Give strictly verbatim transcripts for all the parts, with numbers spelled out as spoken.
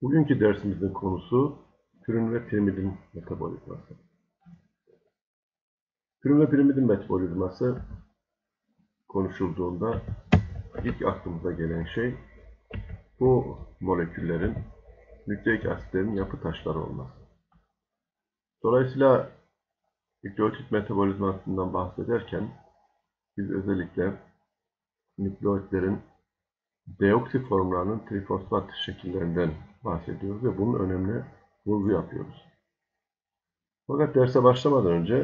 Bugünkü dersimizin konusu pürün ve pirimidin metabolizması. Pürün ve pirimidin metabolizması konuşulduğunda ilk aklımıza gelen şey bu moleküllerin nükleik asitlerin yapı taşları olması. Dolayısıyla nükleotit metabolizmasından bahsederken biz özellikle nükleotlerin deoksi formlarının trifosfat şekillerinden bahsediyoruz ve bunun önemli vurgu yapıyoruz. Fakat derse başlamadan önce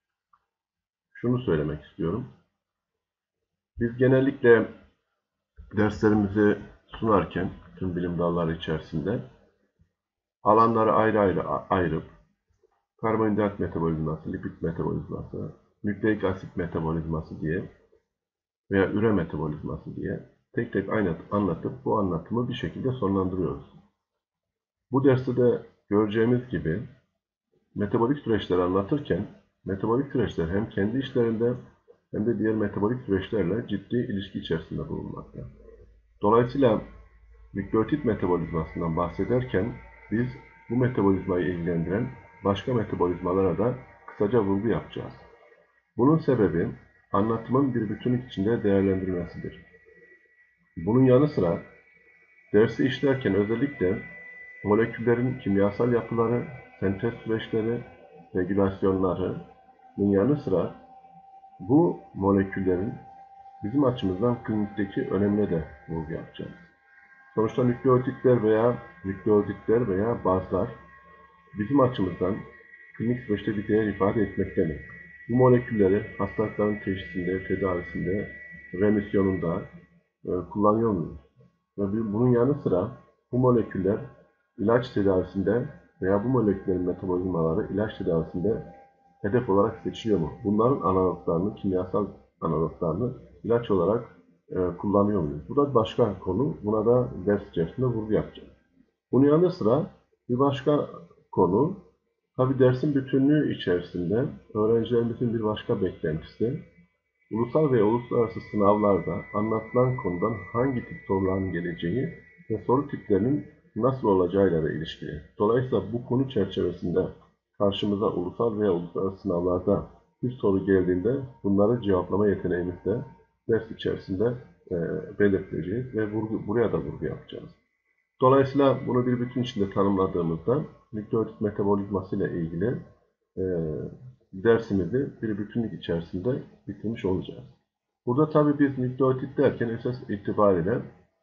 şunu söylemek istiyorum. Biz genellikle derslerimizi sunarken tüm bilim dalları içerisinde alanları ayrı ayrı ayırıp karbonhidrat metabolizması, lipid metabolizması, nükleik asit metabolizması diye veya üre metabolizması diye tek tek anlatıp bu anlatımı bir şekilde sonlandırıyoruz. Bu derste de göreceğimiz gibi metabolik süreçleri anlatırken metabolik süreçler hem kendi işlerinde hem de diğer metabolik süreçlerle ciddi ilişki içerisinde bulunmakta. Dolayısıyla nükleotit metabolizmasından bahsederken biz bu metabolizmayı ilgilendiren başka metabolizmalara da kısaca vurgu yapacağız. Bunun sebebi anlatımın bir bütünlük içinde değerlendirilmesidir. Bunun yanı sıra dersi işlerken özellikle moleküllerin kimyasal yapıları, sentez süreçleri, regülasyonlarının yanı sıra bu moleküllerin bizim açımızdan klinikteki önemine de vurgu yapacağız. Sonuçta nükleotitler veya nükleotitler veya bazlar bizim açımızdan klinik süreçte bir değer ifade etmektedir. Bu molekülleri hastalıkların teşhisinde, tedavisinde, remisyonunda e, kullanıyor muyuz? Ve bunun yanı sıra bu moleküller ilaç tedavisinde veya bu moleküllerin metabolizmaları ilaç tedavisinde hedef olarak seçiliyor mu? Bunların analoglarını, kimyasal analoglarını ilaç olarak e, kullanıyor muyuz? Bu da başka konu. Buna da ders içerisinde vurgu yapacağım. Bunun yanı sıra bir başka konu, tabi dersin bütünlüğü içerisinde öğrencilerimizin bir başka beklentisi, ulusal ve uluslararası sınavlarda anlatılan konudan hangi tip soruların geleceği ve soru tiplerinin nasıl olacağıyla da ilişkili. Dolayısıyla bu konu çerçevesinde karşımıza ulusal veya uluslararası sınavlarda bir soru geldiğinde bunları cevaplama yeteneğimizi de ders içerisinde e, belirteceğiz ve vurgu, buraya da vurgu yapacağız. Dolayısıyla bunu bir bütün içinde tanımladığımızda nükleotit metabolizması ile ilgili e, dersimizi bir bütünlük içerisinde bitirmiş olacağız. Burada tabii biz nükleotit derken esas itibariyle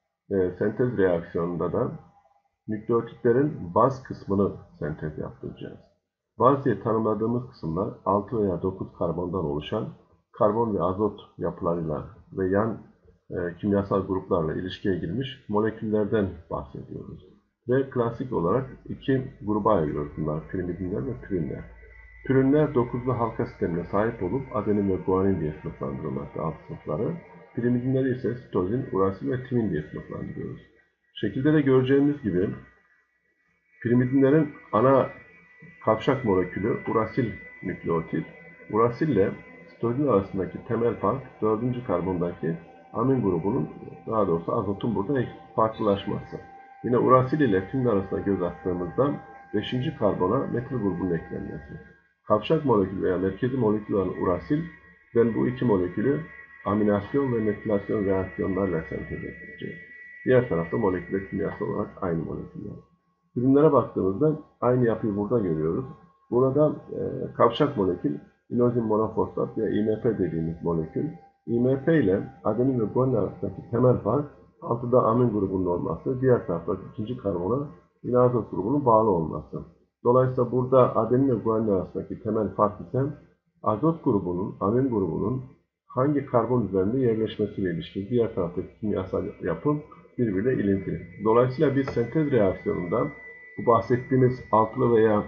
e, sentez reaksiyonunda da nükleotitlerin baz kısmını sentez yaptıracağız. Baz diye tanımladığımız kısımlar altı veya dokuz karbondan oluşan karbon ve azot yapılarıyla ve yan e, kimyasal gruplarla ilişkiye girmiş moleküllerden bahsediyoruz. Ve klasik olarak iki gruba ayırıyoruz bunlar, pirimidinler ve pürünler. Pürünler dokuzlu halka sistemine sahip olup adenin ve guanin diye sınıflandırılmakta alt sınıfları. Pirimidinleri ise sitozin, urasil ve timin diye sınıflandırıyoruz. Şekilde de göreceğimiz gibi pirimidinlerin ana kavşak molekülü urasil nükleotit. Urasil ile sitozin arasındaki temel fark dördüncü karbondaki amin grubunun, daha doğrusu azotun burada farklılaşması. Yine urasil ile timin arasında göz attığımızda beşinci karbona metil grubunun eklenmesi. Kavşak molekülü veya merkezi molekül olan urasil, ben bu iki molekülü aminasyon ve metilasyon reaksiyonlarla sentez edeceğiz. Diğer tarafta moleküller kimyasal olarak aynı moleküller. Ürünlere baktığımızda aynı yapıyı burada görüyoruz. Burada e, kavşak molekül, inozin monofosfat veya I M P dediğimiz molekül. I M P ile adenin ve guanin arasındaki temel fark altıda amin grubunun olması, diğer tarafta ikinci karbona yine azot grubunun bağlı olması. Dolayısıyla burada adenin ve guanin arasındaki temel fark ise azot grubunun, amin grubunun hangi karbon üzerinde yerleşmesiyle ilişkili. Diğer taraftaki kimyasal yapı birbiriyle ilintili. Dolayısıyla biz sentez reaksiyonunda bu bahsettiğimiz altılı veya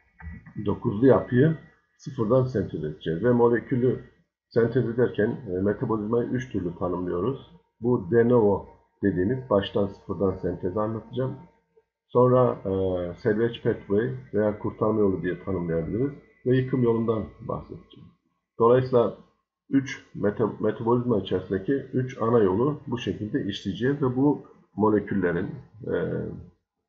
dokuzlu yapıyı sıfırdan sentez edeceğiz. Ve molekülü sentez ederken e, metabolizmayı üç türlü tanımlıyoruz. Bu de novo dediğimiz baştan sıfırdan sentezi anlatacağım. Sonra e, salvage pathway veya kurtarma yolu diye tanımlayabiliriz. Ve yıkım yolundan bahsedeceğim. Dolayısıyla üç meta, metabolizma içerisindeki üç ana yolu bu şekilde işleyeceğiz ve bu moleküllerin e,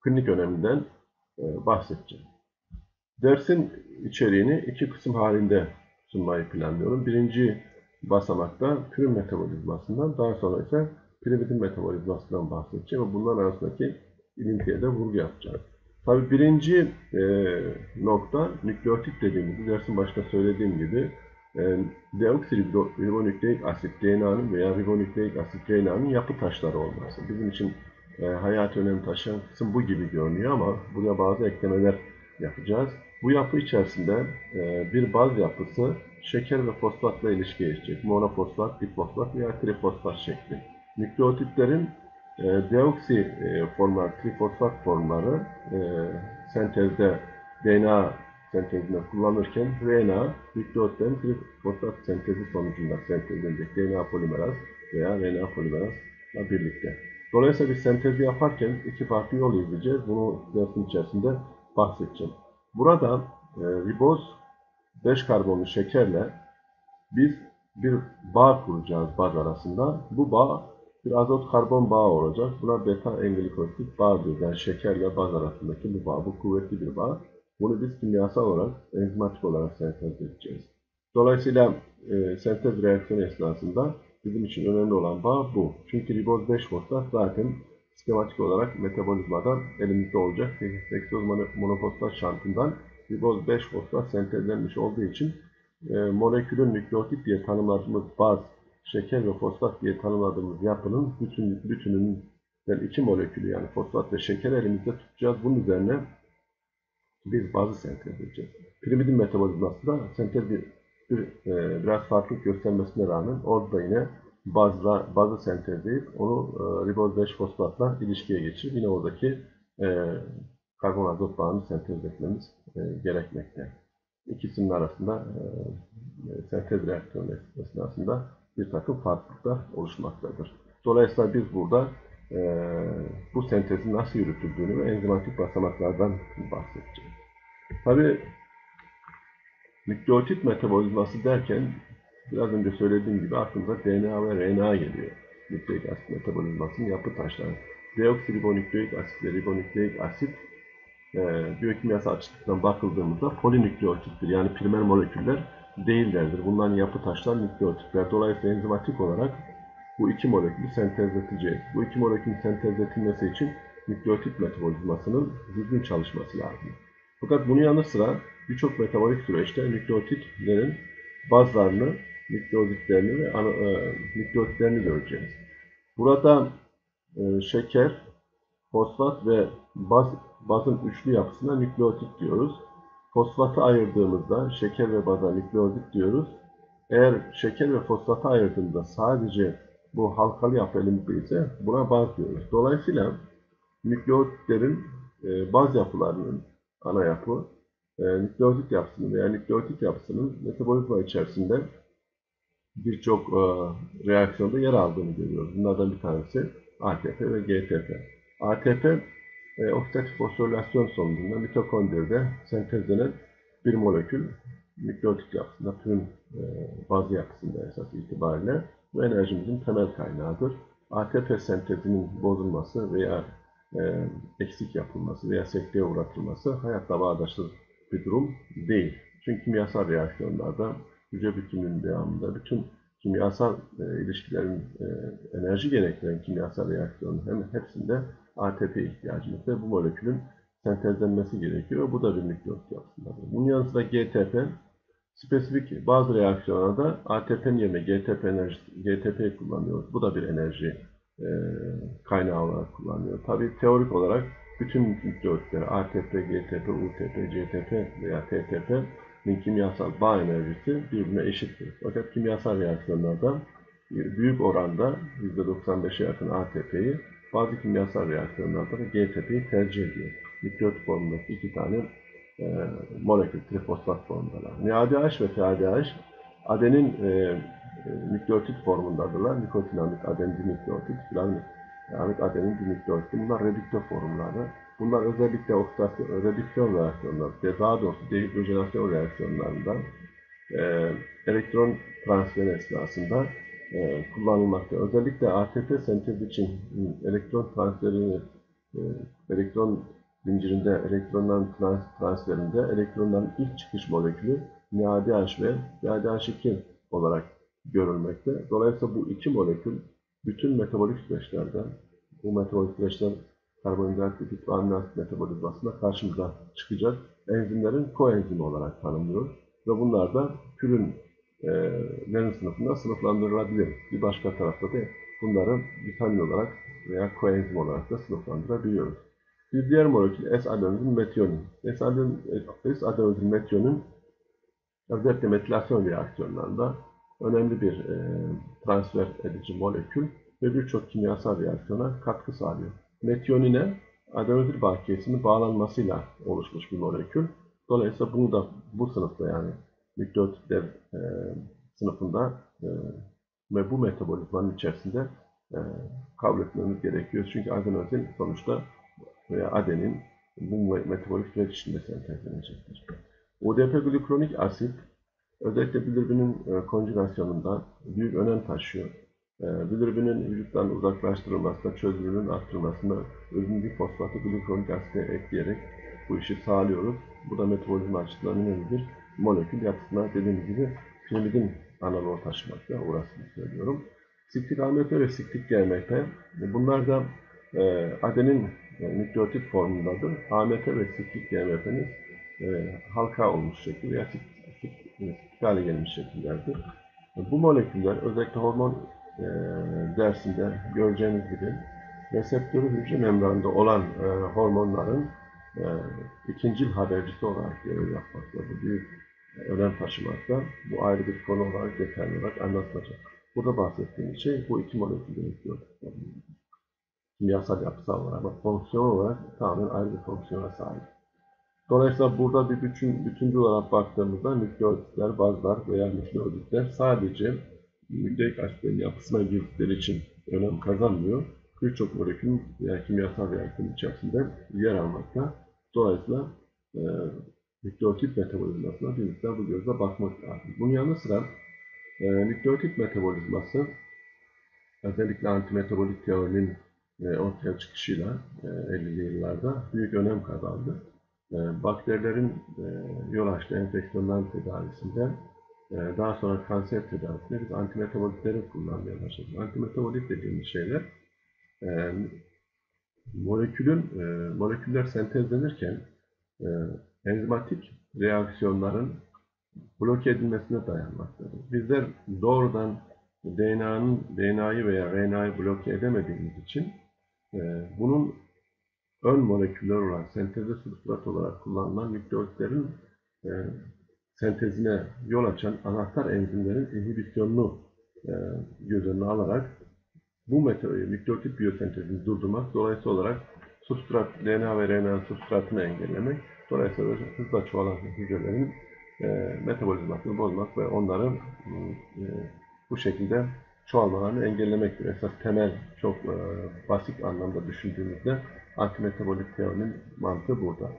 klinik öneminden e, bahsedeceğim. Dersin içeriğini iki kısım halinde sunmayı planlıyorum. Birinci basamakta pürün metabolizmasından, daha sonra ise pirimidin metabolizmasından bahsedeceğim ve bunların arasındaki ilintiye de vurgu yapacağım. Tabii birinci e, nokta nükleotit dediğimiz, dersin başında söylediğim gibi e, deoksiribonükleik asit D N A'nın veya ribonükleik asit R N A'nın yapı taşları olması. Bizim için e, hayati önem taşıyan kısım bu gibi görünüyor ama buraya bazı eklemeler yapacağız. Bu yapı içerisinde e, bir baz yapısı şeker ve fosfatla ilişkiye geçecek. Monofosfat, difosfat veya trifosfat şekli. Nükleotitlerin e, deoksi e, formları, trifosfat formları e, sentezde D N A sentezinde kullanırken R N A nükleotitlerin trifosfat sentezi sonucunda sentezlenecek D N A polimeraz veya R N A polimerazla birlikte. Dolayısıyla bir sentezi yaparken iki farklı yol izleyeceğiz. Bunu dersin içerisinde bahsedeceğim. Burada e, riboz beş karbonlu şekerle biz bir bağ kuracağız baz arasında. Bu bağ bir azot karbon bağı olacak. Buna beta englikosit bağ diyoruz. Yani şekerle baz arasındaki bu bağ. Bu kuvvetli bir bağ. Bunu biz kimyasal olarak, enzimatik olarak sentez edeceğiz. Dolayısıyla e, sentez reaksiyonu esnasında bizim için önemli olan bağ bu. Çünkü riboz beş fosfat zaten skematik olarak metabolizmadan elimizde olacak. Seksoz monofosfat şantından riboz beş fosfat sentezlenmiş olduğu için e, molekülün nükleotit diye tanımladığımız baz, şeker ve fosfat diye tanımladığımız yapının bütün, bütününün yani iki molekülü yani fosfat ve şeker elimizde tutacağız. Bunun üzerine biz bazı sentez edeceğiz. Pirimidin metabolizmasında sentez bir, bir e, biraz farklılık göstermesine rağmen orada yine bazla, bazı sentezleyip onu e, riboz beş fosfatla ilişkiye geçirip yine oradaki e, karbon azot bağını sentez etmemiz e, gerekmekte. İkisinin arasında e, sentez reaksiyonu esnasında bir takım farklılıklar oluşmaktadır. Dolayısıyla biz burada e, bu sentezin nasıl yürütüldüğünü ve enzimatik basamaklardan bahsedeceğiz. Tabii nükleotit metabolizması derken biraz önce söylediğim gibi aklımıza D N A ve R N A geliyor. Nükleik asit metabolizmasının yapı taşları. Deoksiribonükleik asit ve ribonükleik asit e, biyokimyasal açıdan bakıldığımızda polinükleotittir. Yani primer moleküller değillerdir. Bunların yapı taşları nükleotitler. Dolayısıyla enzimatik olarak bu iki molekülü sentezleteceğiz. Bu iki molekülün sentezletilmesi için nükleotit metabolizmasının düzgün çalışması lazım. Fakat bunun yanı sıra birçok metabolik süreçte nükleotitlerin bazlarını, nükleotitlerini ve ana, e, nükleotitlerini göreceğiz. Burada e, şeker, fosfat ve baz, bazın üçlü yapısına nükleotit diyoruz. Fosfatı ayırdığımızda şeker ve baza nükleotit diyoruz. Eğer şeker ve fosfatı ayırdığımızda sadece bu halkalı yapı elimizde ise buna baz diyoruz. Dolayısıyla nükleotitlerin e, baz yapılarının ana yapı, e, nükleotit yapısının veya nükleotit yapısının metabolizma içerisinde birçok e, reaksiyonda yer aldığını görüyoruz. Bunlardan bir tanesi A T P ve G T P. A T P e, oksidatif fosforilasyon sonucunda mitokondride sentezlenen bir molekül nükleotit yapısında, tüm e, baz yapısında esas itibariyle bu enerjimizin temel kaynağıdır. A T P sentezinin bozulması veya e, eksik yapılması veya sekteye uğratılması hayatla bağdaşsız bir durum değil. Çünkü kimyasal reaksiyonlarda hücre bütünlüğünün devamında bütün kimyasal e, ilişkilerin e, enerji gerektiren kimyasal reaksiyonun hem hepsinde A T P ihtiyacımız ve bu molekülün sentezlenmesi gerekiyor. Bu da bir nükleotit yapısındadır. Bunun yanı sıra G T P spesifik bazı reaksiyonlarda A T P'nin yerine G T P enerjisi, G T P'yi kullanıyoruz. Bu da bir enerji e, kaynağı olarak kullanılıyor. Tabii teorik olarak bütün nükleotitleri A T P, G T P, U T P, C T P veya T T P'nin kimyasal bağ enerjisi birbirine eşittir. Fakat kimyasal reaksiyonlarda büyük oranda yüzde doksan beşe yakın A T P'yi, bazı kimyasal reaksiyonlarda da G T P'yi tercih ediyor. Nükleotit formundaki iki tane e, molekül trifosfat formundalar. N A D H ve F A D H adenin e, e, nükleotit formundadırlar. Nikotinamik adenin dinükleotit, filanamik adenin dinükleotit. Bunlar redüktör formları. Bunlar özellikle oksidasyon, redüksiyon reaksiyonları, daha doğrusu dehidrojenasyon reaksiyonlarında e, elektron transferi esnasında e, kullanılmakta. Özellikle A T P sentezi için elektron transferini e, elektron zincirinde, elektronların trans, transferinde elektronların ilk çıkış molekülü N A D H ve N A D H iki olarak görülmekte. Dolayısıyla bu iki molekül bütün metabolik süreçlerde, bu metabolik süreçler karbonhidrat, lipid ve amino asit metabolizmasında karşımıza çıkacak enzimlerin koenzimi olarak tanımlıyoruz. Ve bunlar da pürün e, sınıfında sınıflandırılabilir. Bir başka tarafta da bunları vitamin olarak veya koenzim olarak da sınıflandırabiliyoruz. Bir diğer molekül S-adenozin metionin. S-adenozin metionin özellikle metilasyon reaksiyonlarında önemli bir e, transfer edici molekül ve birçok kimyasal reaksiyona katkı sağlıyor. Metionine adenozin bakiyesinin bağlanmasıyla oluşmuş bir molekül. Dolayısıyla bunu da bu sınıfta yani nükleotitler e, sınıfında e, ve bu metabolizmanın içerisinde e, kabul etmemiz gerekiyor. Çünkü adenozin sonuçta veya adenin bu metabolik süreç içinde sentezlenecektir. O D P glikronik asit özellikle bilirbinin e, konjugasyonunda büyük önem taşıyor. E, bilirbinin vücuttan uzaklaştırılmasında, çözünürlüğün arttırılmasında özündeki fosfatı glikronik asite ekleyerek bu işi sağlıyoruz. Bu da metabolizma açısından önemli bir molekül yapısına dediğim gibi pirimidin analoğu taşımakta. Orasını söylüyorum. Siklik A M P ve siklik G M P bunlar da e, adenin e, nükleotit formundadır. A M P ve siklik G M P'nin e, halka olmuş şekli veya siklik hale gelmiş şekillerdir. Bu moleküller özellikle hormon e, dersinde göreceğiniz gibi reseptörü hücre membranında olan e, hormonların e, ikincil habercisi olarak görev yapmaktadır. Büyük e, önem taşımakta. Bu ayrı bir konu olarak detaylı olarak anlatılacak. Burada bahsettiğim şey bu iki molekülün kimyasal yapısal olarak ama fonksiyon olarak tamamen ayrı bir fonksiyona sahip. Dolayısıyla burada bir bütün, bütüncül olarak baktığımızda nükleotitler, bazlar veya nükleotitler sadece nükleik asitlerin yapısına girdikleri için önem kazanmıyor. Birçok molekülün veya kimyasal reaksiyonun içerisinde yer almakta. Dolayısıyla e, nükleotit metabolizmasına bir miktar bu gözle bakmak lazım. Bunun yanı sıra e, nükleotit metabolizması özellikle antimetabolik teorinin e, ortaya çıkışıyla e, ellili yıllarda büyük önem kazandı. Bakterilerin e, yol açtığı enfeksiyonların tedavisinde, e, daha sonra kanser tedavisinde biz antimetabolikleri kullanmaya başladık. Antimetabolik dediğimiz şeyler, e, molekülün, e, moleküller sentezlenirken e, enzimatik reaksiyonların bloke edilmesine dayanmaktadır. Bizler doğrudan D N A'nın D N A'yı veya R N A'yı bloke edemediğimiz için e, bunun ön moleküller olan senteze substrat olarak kullanılan nükleotitlerin e, sentezine yol açan anahtar enzimlerin inhibisyonunu e, göz önüne alarak bu metoduyla nükleotit biyosentezini durdurmak, dolayısıyla olarak substrat, D N A ve R N A substratını engellemek, dolayısıyla hızla çoğalan hücrelerin e, metabolizmasını bozmak ve onların e, bu şekilde çoğalmalarını engellemektir. Esas temel, çok e, basit anlamda düşündüğümüzde antimetabolik teorinin mantığı burada.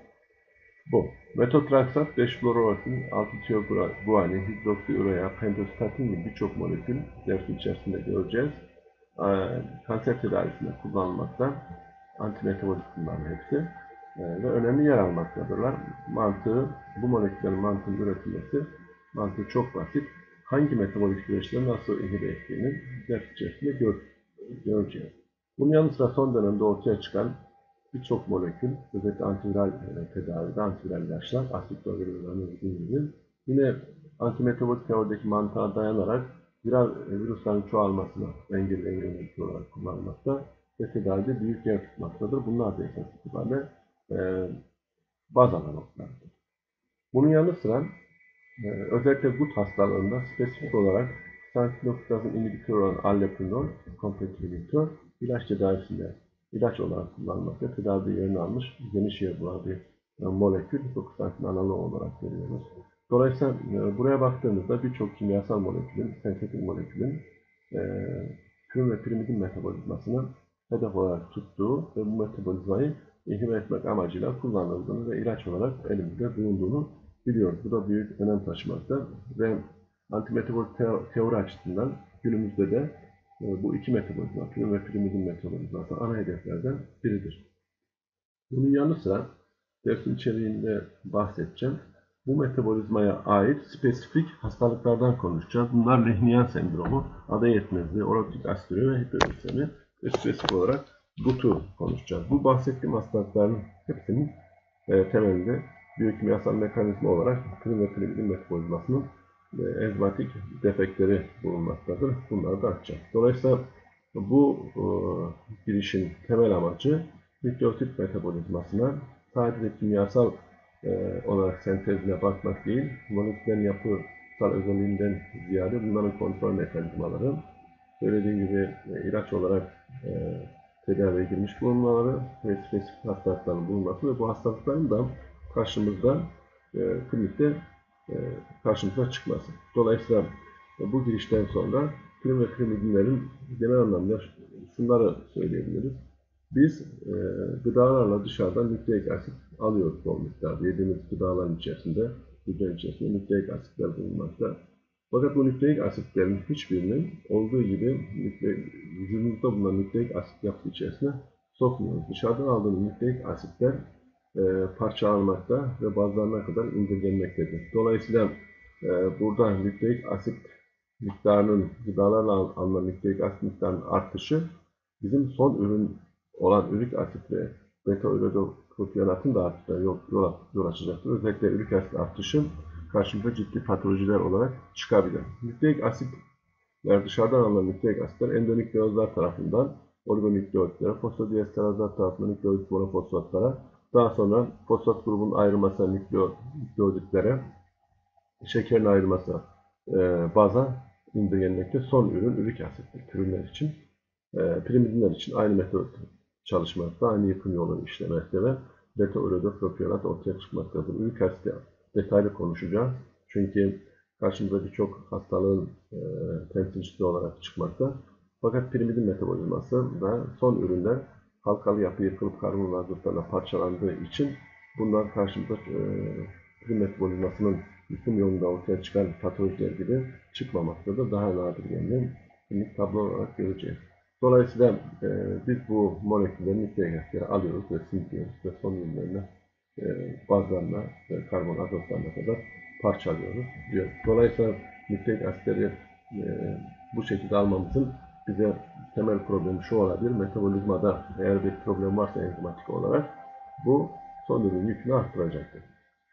Bu. Metotraksat, beş fluoroasin, altı tiyoguanin, hidroksiurea, pentostatin gibi birçok molekül dersi içerisinde göreceğiz. E, kanser tedavisinde kullanılmakta. Antimetabolik bunların hepsi. E, ve önemli yer almaktadırlar. Mantığı, bu moleküllerin mantığının üretilmesi, mantığı çok basit. Hangi metabolik süreçleri nasıl inhibe ettiğini ders içerisinde gör, göreceğiz. Bunun yanı sıra son dönemde ortaya çıkan birçok molekül, özellikle antiviral e, tedavide, antiviral ilaçlar, asiklovirüzlerinin gibi, yine antimetabolik teorideki mantığa dayanarak viral e, virüslerin çoğalmasına engelleyen yönelik olarak kullanılmakta ve tedavide büyük yer tutmaktadır. Bunlar da esas itibariyle e, baz analoglardır. Bunun yanı sıra e, özellikle gut hastalığında spesifik olarak santinoksidazın inhibitörü olan alloprinol, kompetibilitör, ilaç tedavisinde ilaç olarak kullanılmakta, tedavide yerini almış, geniş yer bulan bir e, molekül, hipoksantin analoğu olarak veriyoruz. Dolayısıyla e, buraya baktığımızda birçok kimyasal molekülün, sentetik molekülün e, pürin ve pirimidin metabolizmasını hedef olarak tuttuğu ve bu metabolizmayı inhibe etmek amacıyla kullanıldığını ve ilaç olarak elimizde bulunduğunu biliyoruz. Bu da büyük önem taşımakta ve antimetabolik teori açısından günümüzde de bu iki metabolizma, pirin ve pirimidin metabolizması ana hedeflerden biridir. Bunun yanı sıra dersin içeriğinde bahsedeceğim. Bu metabolizmaya ait spesifik hastalıklardan konuşacağız. Bunlar Lehnian sendromu, ada yetmezliği, orotik asiduri ve hiperglisemi ve spesifik olarak gutu konuşacağız. Bu bahsettiğim hastalıkların hepsinin e, temelinde biyokimyasal mekanizma olarak krim ve pirimidin metabolizmasının e, enzimatik defektleri bulunmaktadır. Bunları da açacağız. Dolayısıyla bu e, girişin temel amacı nükleotit metabolizmasına sadece kimyasal e, olarak sentezine bakmak değil, moleküllerin yapısal özelliğinden ziyade bunların kontrol mekanizmaları, söylediğim gibi e, ilaç olarak e, tedaviye girmiş bulunmaları ve spesifik hastalıkların bulunması ve bu hastalıkların da karşımızda e, klinikte e, karşımıza çıkması. Dolayısıyla e, bu girişten sonra krim ve krimidinlerin genel anlamda şunları söyleyebiliriz. Biz e, gıdalarla dışarıdan nükleik asit alıyoruz bol miktarda. Yediğimiz gıdaların içerisinde, hücrenin içerisinde nükleik asitler bulunmakta. Fakat bu nükleik asitlerin hiçbirinin olduğu gibi vücudumuzda bulunan nükleik asit yapısı içerisine sokmuyoruz. Dışarıdan aldığımız nükleik asitler e, parçalanmakta ve bazılarına kadar indirgenmektedir. Dolayısıyla e, burada nükleik asit miktarının, gıdalarla alınan nükleik asit miktarının artışı bizim son ürün olan ürik asit ve beta-ürotropionatın da artışına yol, yol, yol açacaktır. Özellikle ürik asit artışı karşımıza ciddi patolojiler olarak çıkabilir. Nükleik asitler, dışarıdan alınan nükleik asitler endonükleozlar tarafından oligonükleotitlere, fosfodiesterazlar tarafından nükleotit monofosfatlara, daha sonra fosfat grubunun ayrılması nükleotitlere, şekerin ayrılması e, baza indirgenmekte. Son ürün ürik asittir. Türünler için, e, pirimidinler için aynı metot çalışmakta, aynı yapım yolu işlemekte ve beta-ürotropionat ortaya çıkmaktadır. Ürik asiti detaylı konuşacağız. Çünkü karşımıza birçok hastalığın e, temsilcisi olarak çıkmakta. Fakat pirimidin metabolizması da son ürünler halkalı yapı yıkılıp karbonhidratlarla parçalandığı için bunlar karşımıza e, pirim metabolizmasının yıkım yolunda ortaya çıkan patolojiler gibi çıkmamaktadır. Daha nadir yani klinik tablo olarak göreceğiz. Dolayısıyla e, biz bu molekülleri nükleik asitleri alıyoruz ve sindiriyoruz ve son ürünlerine e, bazlarına ve karbon azotlarına kadar parçalıyoruz diyor. Dolayısıyla nükleik asitleri e, bu şekilde almamızın bize temel problemi şu olabilir. Metabolizmada eğer bir problem varsa enzimatik olarak bu son ürün yükünü arttıracaktır.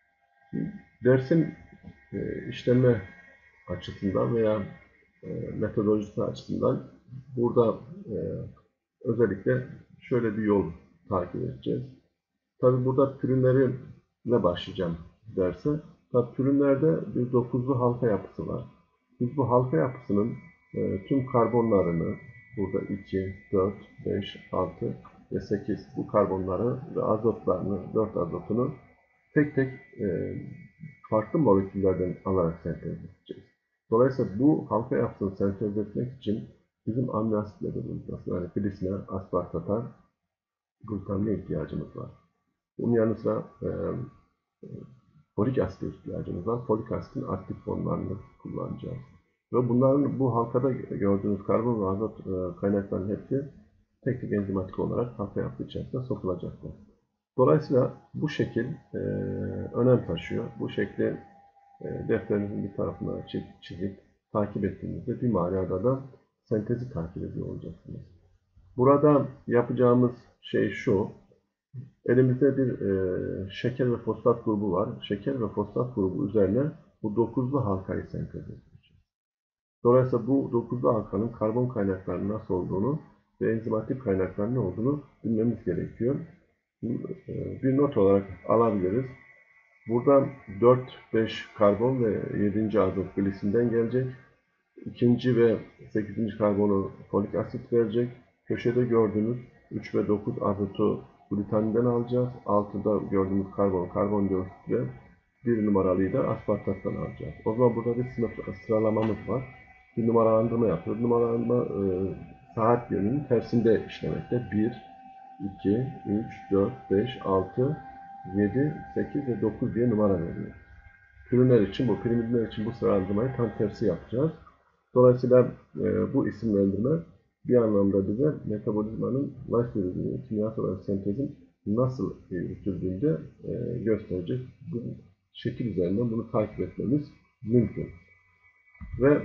Dersin e, işlenme açısından veya e, metodolojisi açısından burada e, özellikle şöyle bir yol takip edeceğiz. Tabi burada pürünlerle başlayacağım derse. Tabi pürünlerde bir dokuzlu halka yapısı var. Biz bu halka yapısının e, tüm karbonlarını burada iki, dört, beş, altı ve sekiz bu karbonları ve azotlarını, dört azotunu tek tek e, farklı moleküllerden alarak sentez edeceğiz. Dolayısıyla bu halka yapısını sentez etmek için bizim amino asitlerimiz, yani glisine, aspartata, glutamine ihtiyacımız var. Bunun yanı sıra e, folik asite ihtiyacımız var. Folik asitin aktif formlarını kullanacağız. Ve bunların bu halkada gördüğünüz karbon ve azot e, kaynaklarının hepsi tek tek enzimatik olarak halka yapı içerisinde sokulacaktır. Dolayısıyla bu şekil e, önem taşıyor. Bu şekli e, defterinizin bir tarafına çizip takip ettiğinizde bir manada da sentezi takip ediyor olacaksınız. Burada yapacağımız şey şu. Elimizde bir e, şeker ve fosfat grubu var. Şeker ve fosfat grubu üzerine bu dokuzlu halkayı sentez edeceğiz. Dolayısıyla bu dokuzlu halkanın karbon kaynaklarının nasıl olduğunu ve enzimatik kaynaklarının ne olduğunu bilmemiz gerekiyor. Bir not olarak alabiliriz. Burada dört, beş karbon ve yedinci azot glisinden gelecek. ikinci ve sekizinci karbonu folik asit verecek. Köşede gördüğünüz üç ve dokuz azotu glutaminden alacağız. altıda gördüğümüz karbon, karbondioksit ve bir numaralıyı da aspartattan alacağız. O zaman burada bir sınıf sıralamamız var. Bir numaralandırma yapıyoruz. Numaralandırma e, saat yönünün tersinde işlemekte. bir, iki, üç, dört, beş, altı, yedi, sekiz ve dokuz diye numara veriyor. Pürünler için, bu pirimidler için bu sıralandırmayı tam tersi yapacağız. Dolayısıyla e, bu isimlendirme bir anlamda bize metabolizmanın life yürüdüğünü, kimyasal olarak sentezin nasıl yürütüldüğünde e, gösterecek. Bu şekil üzerinden bunu takip etmemiz mümkün. Ve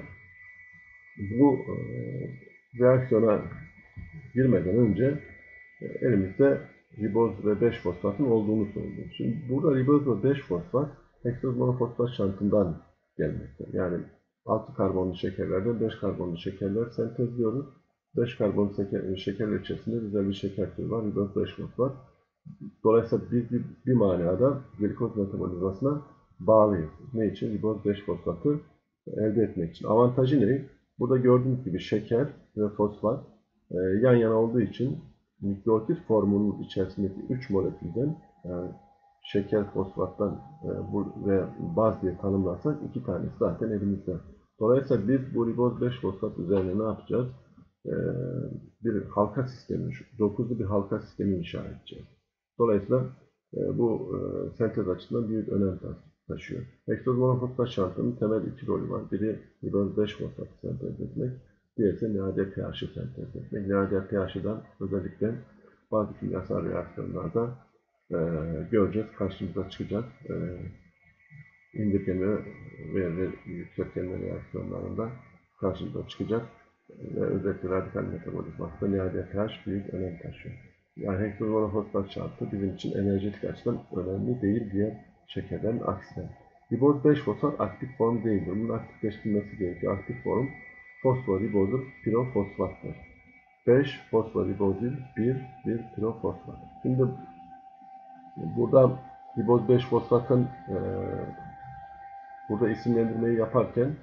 bu e, reaksiyona girmeden önce e, elimizde riboz ve beş fosfatın olduğunu söylüyor. Şimdi burada riboz ve beş fosfat heksoz monofosfat şantından gelmekte. Yani altı karbonlu şekerlerden beş karbonlu şekerler sentezliyoruz. beş karbonlu şeker, şekerler içerisinde güzel bir şeker türü var. Riboz beş fosfat. Dolayısıyla biz bir, bir manada glikoz metabolizmasına bağlıyız. Ne için? Riboz beş fosfatı elde etmek için. Avantajı ne? Burada gördüğünüz gibi şeker ve fosfat e, yan yana olduğu için nükleotit formunun içerisindeki üç molekülden yani şeker fosfattan e, bu, ve baz diye tanımlarsak iki tanesi zaten elimizde. Dolayısıyla biz bu riboz beş fosfat üzerine ne yapacağız? E, bir halka sistemi, dokuzlu bir halka sistemi inşa edeceğiz. Dolayısıyla e, bu e, sentez açısından büyük önem taşıyor. Heksoz monofosfat şantının temel iki rolü var. Biri riboz beş fosfatı sentez etmek, diğeri ise N A D P H'ı sentez etmek. N A D P H'dan özellikle bazı kimyasal reaksiyonlarda e, göreceğiz, karşımıza çıkacak. E, indirgeme ve yükseltgenme reaksiyonlarında karşımıza çıkacak. Ve özellikle radikal metabolizmasında N A D P H büyük önem taşıyor. Yani heksoz monofosfat şartı bizim için enerjetik açıdan önemli değil diğer şekerlerin aksine. Riboz beş fosfat aktif form değildir. Bunun aktifleştirilmesi gerekiyor. Aktif form fosforibozil pirofosfattır. beş fosforibozil bir bir pirofosfat. Şimdi burada riboz beş fosfatın e, burada isimlendirmeyi yaparken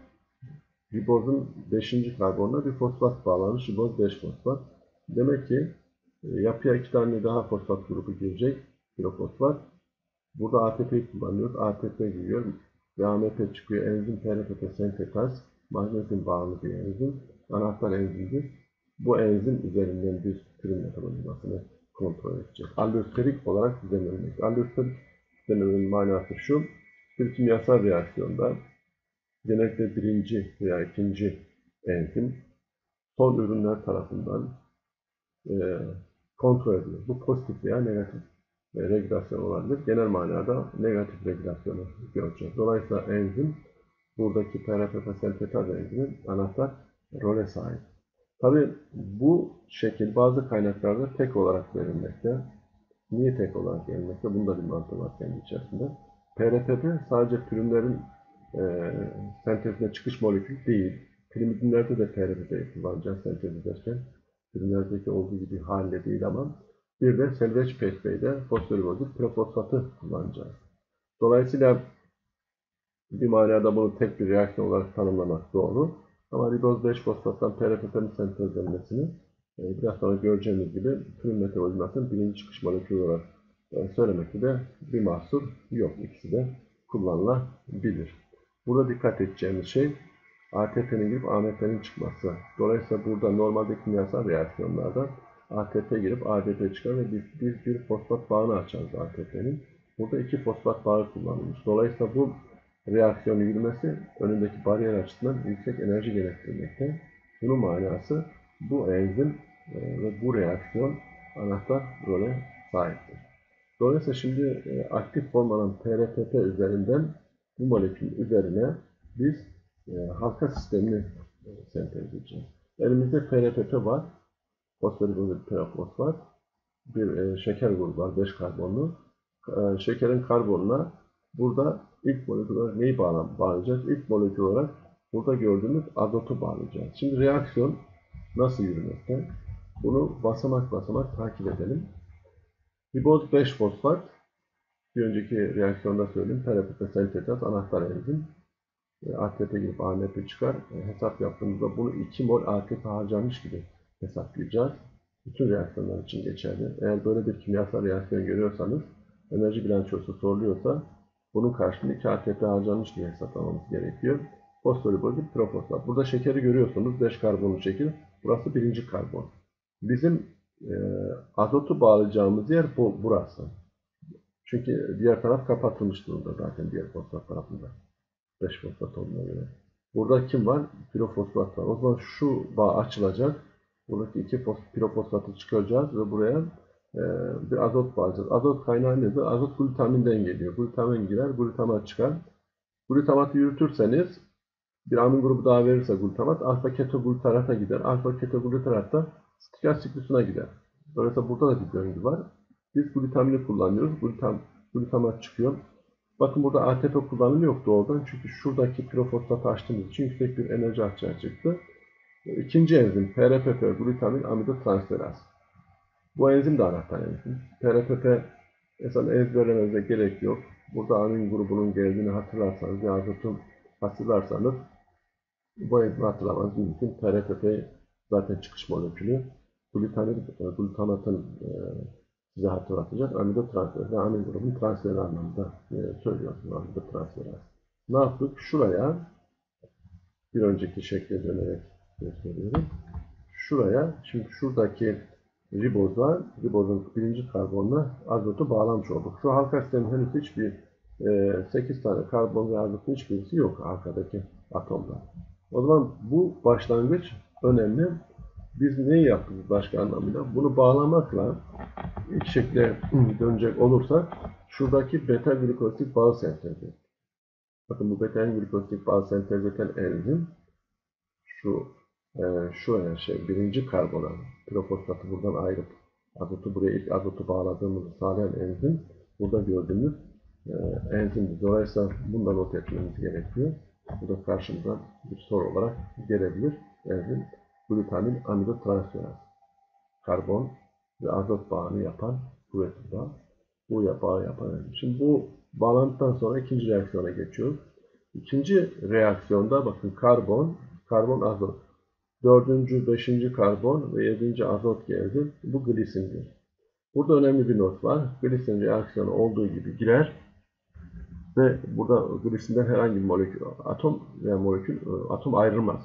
ribozun beşinci karbonuna bir fosfat bağlanmış. Riboz beş fosfat. Demek ki e, yapıya iki tane daha fosfat grubu girecek. Pirofosfat. Burada A T P'yi kullanıyoruz. A T P giriyor ve A M P çıkıyor. Enzim P R P P sentetaz. Magnezyum bağımlı bir enzim. Anahtar enzimdir. Bu enzim üzerinden bir türün metabolizmasını kontrol edecek. Allosterik olarak düzenlenmek. Allosterik düzenlemenin manası şu. Bir kimyasal reaksiyonda genellikle birinci veya ikinci enzim son ürünler tarafından e, kontrol edilir. Bu pozitif veya negatif e, regülasyon olabilir. Genel manada negatif regülasyonu göreceğiz. Dolayısıyla enzim buradaki P R P P sentetaz enzimi anahtar role sahip. Tabi bu şekil bazı kaynaklarda tek olarak verilmekte. Niye tek olarak verilmekte? Bunda bir mantığı var kendi içerisinde. P R P P sadece pürümlerin e, sentezine çıkış molekülü değil. Pirimidinlerde de P R P P'yi kullanacağız sentez ederken. Pirimlerdeki olduğu gibi halle değil ama bir de Selvedge pathway'de fosforibozil pirofosfatı kullanacağız. Dolayısıyla bir manada bunu tek bir reaksiyon olarak tanımlamak doğru. Ama riboz beş fosfattan P R P P'nin sentezlenmesini e, biraz sonra göreceğimiz gibi pürüm metabolizmasının birinci çıkış molekülü olarak e, söylemekte de bir mahsur yok. İkisi de kullanılabilir. Burada dikkat edeceğimiz şey A T P'nin girip A M P'nin çıkması. Dolayısıyla burada normalde kimyasal reaksiyonlarda A T P girip A D P çıkar ve bir, bir, bir fosfat bağını açarız A T P'nin. Burada iki fosfat bağı kullanılmış. Dolayısıyla bu reaksiyonun yürümesi önündeki bariyer açısından yüksek enerji gerektirmekte. Bunun manası bu enzim e, ve bu reaksiyon anahtar role sahiptir. Dolayısıyla şimdi e, aktif form alan P R P P üzerinden bu molekül üzerine biz e, halka sistemini e, sentezleyeceğiz. Elimizde P R P P var. Fosforibozil pirofosfat. Bir e, şeker grubu var. beş karbonlu. E, şekerin karbonuna burada ilk molekül olarak neyi bağlayacağız? İlk molekül olarak burada gördüğümüz azotu bağlayacağız. Şimdi reaksiyon nasıl yürümekte? Bunu basamak basamak takip edelim. Riboz beş fosfat, bir önceki reaksiyonda söyleyeyim, P R P P sentetaz anahtar enzim. A T P girip A M P çıkar. Hesap yaptığımızda bunu iki mol A T P harcanmış gibi hesaplayacağız. Bütün reaksiyonlar için geçerli. Eğer böyle bir kimyasal reaksiyon görüyorsanız, enerji bilançosu soruluyorsa bunun karşılığında iki A T P harcanmış diye hesaplamamız gerekiyor. Fosforibozil pirofosfat. Burada şekeri görüyorsunuz. beş karbonlu şekil. Burası birinci karbon. Bizim e, azotu bağlayacağımız yer bu, burası. Çünkü diğer taraf kapatılmış durumda zaten diğer fosfat tarafında. beş fosfat olduğuna göre. Burada kim var? Pirofosfat var. O zaman şu bağ açılacak. Buradaki iki pirofosfatı çıkaracağız ve buraya e, bir azot bağlayacağız. Azot kaynağı nedir? Azot glutaminden geliyor. Glutamin girer, glutamat çıkar. Glutamatı yürütürseniz bir amin grubu daha verirse glutamat alfa ketoglutarata gider. Alfa ketoglutarata da stikaz siklusuna gider. Dolayısıyla burada da bir döngü var. Biz glutamini kullanıyoruz. Glutam, glutamat çıkıyor. Bakın burada A T P kullanımı yok doğrudan. Çünkü şuradaki pirofosfatı açtığımız için yüksek bir enerji açığa çıktı. İkinci enzim P R P P glutamin amidotransferaz. Bu enzim de anahtar enzim. P R P P esas ezberlemenize gerek yok. Burada amin grubunun geldiğini hatırlarsanız ya azotu hatırlarsanız bu enzimi hatırlamanız mümkün. P R P P zaten çıkış molekülü. Glutamin, glutamatın e, size hatırlatacak amidotransfer ve amin grubunun transferi anlamında e, söylüyoruz. Amidotransferaz. Ne yaptık? Şuraya bir önceki şekle dönerek gösteriyorum. Şuraya, şimdi şuradaki riboza, ribozun birinci karbonla azotu bağlamış olduk. Şu halka sistemin henüz hiçbir e, sekiz tane karbon ve azotun hiçbirisi yok halkadaki atomda. O zaman bu başlangıç önemli. Biz neyi yaptık başka anlamıyla? Bunu bağlamakla ilk şekle dönecek olursak şuradaki beta glikosit bağ sentezi. Bakın bu beta glikosit bağ sentez eden enzim şu e, şu şey birinci karbona pirofosfatı buradan ayırıp azotu buraya ilk azotu bağladığımızı sağlayan enzim burada gördüğümüz e, enzimdir. Dolayısıyla bundan not etmemiz gerekiyor. Bu da karşımıza bir soru olarak gelebilir. Enzim glutamin amidotransferaz. Karbon ve azot bağını yapan kuvvetli bağ. Bu bağı yapan enzim. Şimdi bu bağlantıdan sonra ikinci reaksiyona geçiyoruz. İkinci reaksiyonda bakın karbon, karbon azot. Dördüncü, beşinci karbon ve yedinci azot geldi. Bu glisindir. Burada önemli bir not var. Glisin reaksiyonu olduğu gibi girer ve burada glisinden herhangi bir molekül, atom veya molekül, atom ayrılmaz.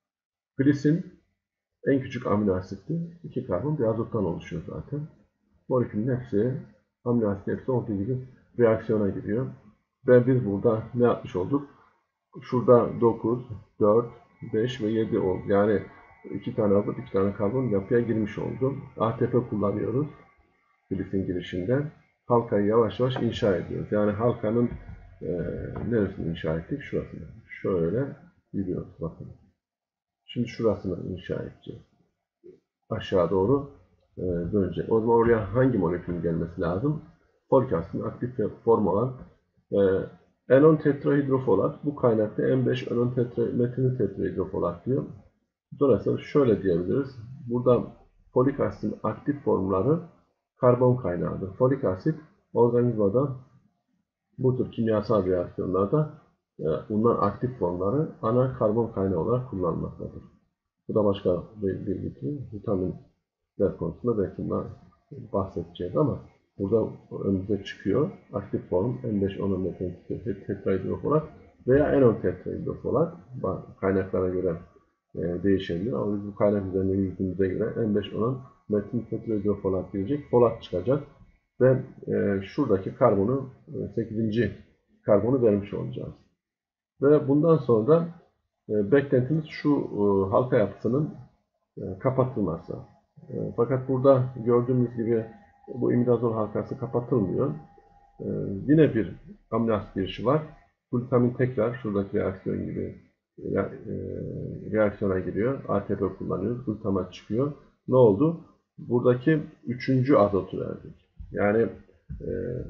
Glisin en küçük amino asittir. İki karbon bir azottan oluşuyor zaten. Molekülün hepsi, amino asit hepsi olduğu gibi reaksiyona giriyor. Ve biz burada ne yapmış olduk? Şurada dokuz, dört, beş ve yedi oldu. Yani iki tane azot, iki tane karbon yapıya girmiş oldu. A T P kullanıyoruz glisin girişinde. Halkayı yavaş yavaş inşa ediyoruz. Yani halkanın e, neresini inşa ettik? Şurasını. Şöyle gidiyoruz bakın. Şimdi şurasını inşa edeceğiz. Aşağı doğru e, dönecek. O zaman oraya hangi molekülün gelmesi lazım? Folik asidin aktif form olan e, N on tetrahidrofolat, bu kaynakta N beş N on metil tetrahidrofolat diyor. Dolayısıyla şöyle diyebiliriz. Burada folik asitin aktif formları karbon kaynağıdır. Folik asit organizmada bu tür kimyasal reaksiyonlarda e, bunların aktif formları ana karbon kaynağı olarak kullanılmaktadır. Bu da başka bir bilgi. Vitaminler konusunda belki bundan bahsedeceğiz ama burada önümüze çıkıyor. Aktif form N beş N on metil tetrahidrofolat veya N on tetrahidrofolat. Kaynaklara göre e, değişebilir. Ama biz bu kaynak üzerinde yüzdüğümüze göre N beş N on metil tetrahidrofolat gelecek. Folat çıkacak. Ve e, şuradaki karbonu, sekizinci karbonu vermiş olacağız. Ve bundan sonra e, beklentimiz şu e, halka yapısının e, kapatılması. E, fakat burada gördüğümüz gibi bu imidazol halkası kapatılmıyor. E, yine bir amino asit girişi var. Glutamin tekrar şuradaki reaksiyon gibi e, e, reaksiyona giriyor. A T P kullanıyoruz. Glutamat çıkıyor. Ne oldu? Buradaki üçüncü azotu verdik. Yani e,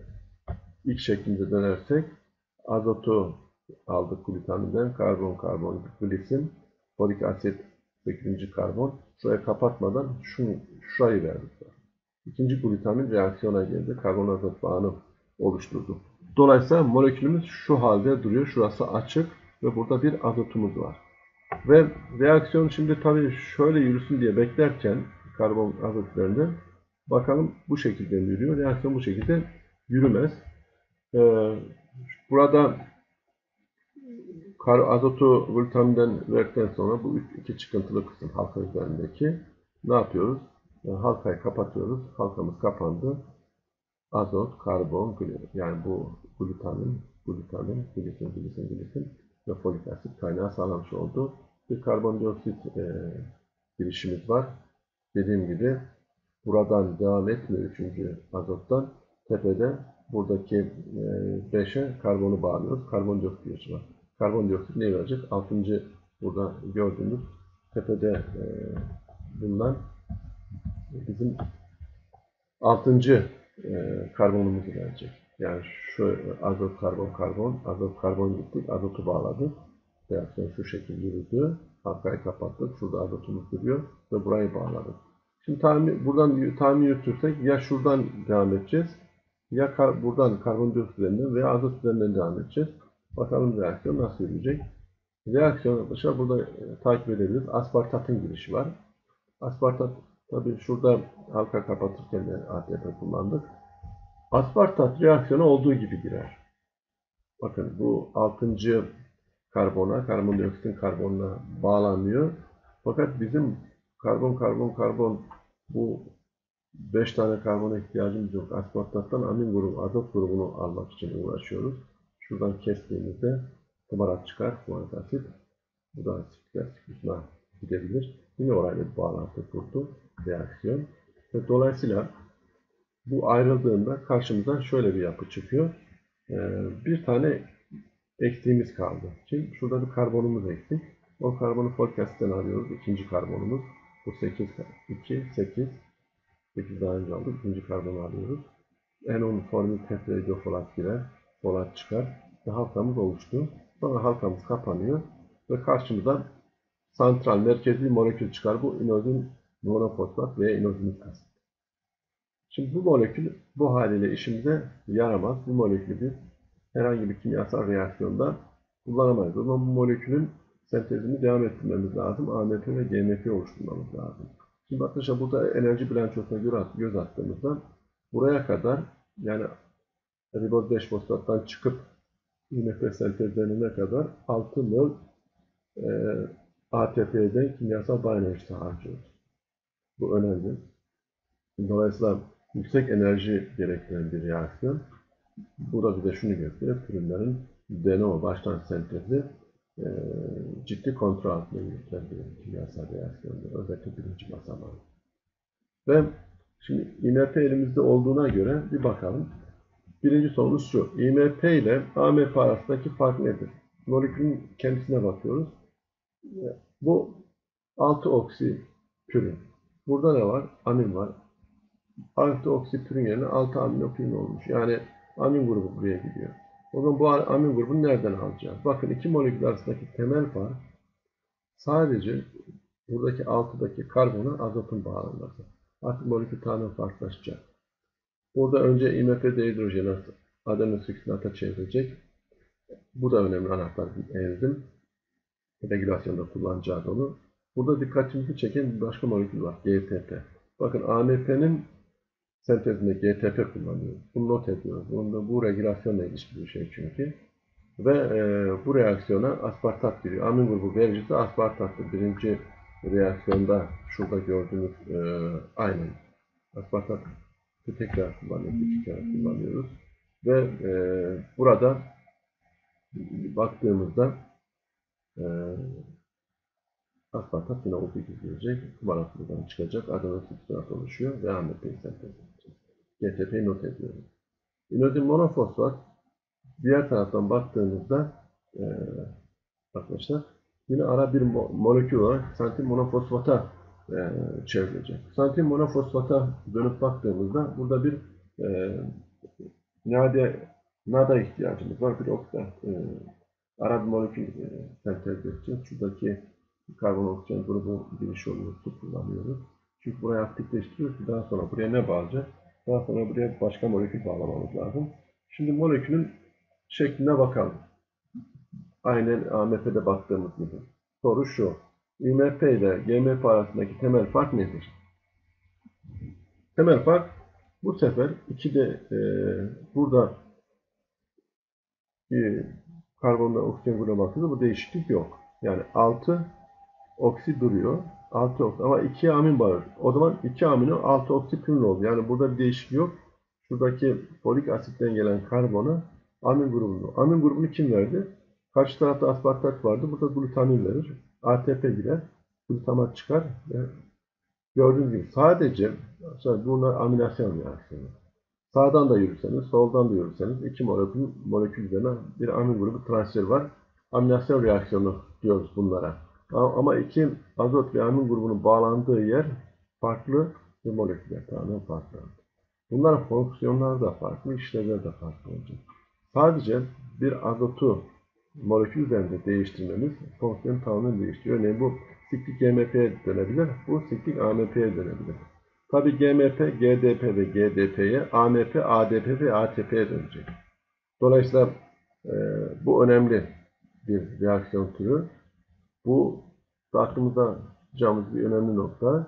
ilk şeklinde dönersek azotu aldık glutaminden, karbon karbon glisin, folik asit sekizinci karbon. Şurayı kapatmadan şunu, şurayı verdik. İkinci glutamin reaksiyona girdi. Karbon azot bağını oluşturdu. Dolayısıyla molekülümüz şu halde duruyor. Şurası açık ve burada bir azotumuz var. Ve reaksiyon şimdi tabii şöyle yürüsün diye beklerken karbon azot üzerinde bakalım bu şekilde mi yürüyor? Reaksiyon bu şekilde yürümez. Ee, burada kar azotu glutaminden verdikten sonra bu iki çıkıntılı kısım halka üzerindeki ne yapıyoruz? Yani halkayı kapatıyoruz. Halkamız kapandı. Azot, karbon, glisin. Yani bu glutamin, glutamin, glisin, glisin, glisin ve folik asit kaynağı sağlamış oldu. Bir karbondioksit e, girişimiz var. Dediğim gibi buradan devam etmiyor üçüncü azottan. Tepede buradaki beşe karbonu bağlıyoruz. Karbondioksit var. Karbondioksit ne verecek? altıncı burada gördüğünüz tepede e, bulunan bizim altıncı e, karbonumuzu verecek. Yani şu azot, karbon, karbon, azot, karbon gittik, azotu bağladık. Reaksiyon şu şekilde yürüdü. Halkayı kapattık. Şurada azotumuz duruyor ve burayı bağladık. Şimdi tahmin, buradan tahmin yürütürsek ya şuradan devam edeceğiz ya kar, buradan karbondioksit üzerinden veya azot üzerinden devam edeceğiz. Bakalım reaksiyon nasıl yürüyecek. Reaksiyon arkadaşlar burada e, takip edebiliriz. Aspartatın girişi var. Aspartat tabii şurada halka kapatırken de A T P kullandık. Aspartat reaksiyona olduğu gibi girer. Bakın bu altıncı karbona, karbondioksitin karbonuna bağlanıyor. Fakat bizim karbon, karbon, karbon bu beş tane karbona ihtiyacımız yok. Aspartattan amin grubu, azot grubunu almak için uğraşıyoruz. Şuradan kestiğimizde kumarat çıkar, kumarat asit. Bu da sikler siklusuna gidebilir. Yine orayla bir bağlantı kurdu reaksiyon. Ve dolayısıyla bu ayrıldığında karşımıza şöyle bir yapı çıkıyor. Ee, bir tane eksiğimiz kaldı. Şimdi şurada bir karbonumuz eksik. O karbonu folik asitten alıyoruz. İkinci karbonumuz. Bu sekiz, iki, sekiz. sekiz daha önce aldık. İkinci karbonu alıyoruz. En on formül tetrahidrofolat girer. Folat çıkar. Ve halkamız oluştu. Sonra halkamız kapanıyor. Ve karşımıza santral, merkezi molekül çıkar. Bu inozin monofosfat veya inozinik asit. Şimdi bu molekül bu haliyle işimize yaramaz. Bu molekülü biz herhangi bir kimyasal reaksiyonda kullanamayız. O zaman bu molekülün sentezini devam ettirmemiz lazım. A M P ve G M P oluşturmamız lazım. Şimdi arkadaşlar burada enerji bilançosuna göre göz attığımızda buraya kadar yani riboz beş fosfattan çıkıp I M P sentezlerine kadar altı mol e, A T P'den kimyasal bağ enerjisi harcıyoruz. Bu önemli. Dolayısıyla yüksek enerji gerektiren bir reaksiyon. Bu da bize şunu gösteriyor. Ürünlerin D N O baştan sentezi e, ciddi kontrol altında yürütülen bir kimyasal reaksiyondur. Özellikle birinci basamağı. Ve şimdi I M P elimizde olduğuna göre bir bakalım. Birinci sorumuz şu. I M P ile A M P arasındaki fark nedir? Molekülün kendisine bakıyoruz. Bu altı oksi pürün. Burada ne var? Amin var. altı oksi pürün yerine altı aminopin olmuş. Yani amin grubu buraya gidiyor. O zaman bu amin grubunu nereden alacağız? Bakın iki molekül arasındaki temel fark sadece buradaki altıdaki karbona azotun bağlanması. Artık molekül tamamen farklılaşacak. Burada önce I M P dehidrojenaz adenosüksinata çevirecek. Bu da önemli anahtar bir enzim. Regülasyonda kullanacağız onu. Burada dikkatimizi çeken bir başka molekül var. G T P. Bakın A M P'nin sentezinde G T P kullanıyoruz. Bunu not ediyoruz. Bunda bu regülasyonla ilişkili bir şey çünkü. Ve e, bu reaksiyona aspartat giriyor. Amin grubu vericisi aspartattır. Birinci reaksiyonda şurada gördüğünüz e, aynen aspartatı tekrar kullanıyoruz. İki kere kullanıyoruz. Ve e, burada baktığımızda e, aspartat yine olduğu gibi gelecek. Kumarat buradan çıkacak. Adenosüksinat oluşuyor ve A M P'yi sentez edeceğiz. G T P'yi not ediyoruz. İnozin monofosfat diğer taraftan baktığımızda e, arkadaşlar yine ara bir mo molekül olarak santin monofosfata e, çevrilecek. Santin monofosfata dönüp baktığımızda burada bir e, nada, nada ihtiyacımız var. Bir okta e, ara bir molekül e, sentez edeceğiz. Şuradaki karbon oksijen grubu giriş oluyor. Su kullanıyoruz. Çünkü burayı aktifleştiriyoruz ki daha sonra buraya ne bağlayacak? Daha sonra buraya başka molekül bağlamamız lazım. Şimdi molekülün şekline bakalım. Aynen A M P'de baktığımız gibi. Soru şu. I M P ile G M P arasındaki temel fark nedir? Temel fark bu sefer ikide e, burada bir karbonla oksijen grubuna bakıyoruz. Bu değişiklik yok. Yani altı oksi duruyor. altı oksi ama iki amin var. O zaman iki amino altı oksi pürün oldu. Yani burada bir değişiklik yok. Şuradaki folik asitten gelen karbona amin grubunu. Amin grubunu kim verdi? Karşı tarafta aspartat vardı. Burada glutamin verir. A T P girer. Glutamat çıkar ve Gördüğünüz gibi sadece bunlar aminasyon reaksiyonu. Sağdan da yürürseniz, soldan da yürürseniz iki molekül, molekül üzerine bir amin grubu transferi var. Aminasyon reaksiyonu diyoruz bunlara. Ama iki azot ve amin grubunun bağlandığı yer farklı ve moleküller tamamen farklı. Bunların fonksiyonları da farklı, işlevleri de farklı olacak. Sadece bir azotu molekül üzerinde değiştirmemiz fonksiyonu tamamen değiştiriyor. Örneğin bu siklik G M P'ye dönebilir, bu siklik A M P'ye dönebilir. Tabi G M P, G D P ve G D P'ye, A M P, A D P ve A T P'ye dönecek. Dolayısıyla e, bu önemli bir reaksiyon türü. Bu da aklımızda tutacağımız bir önemli nokta.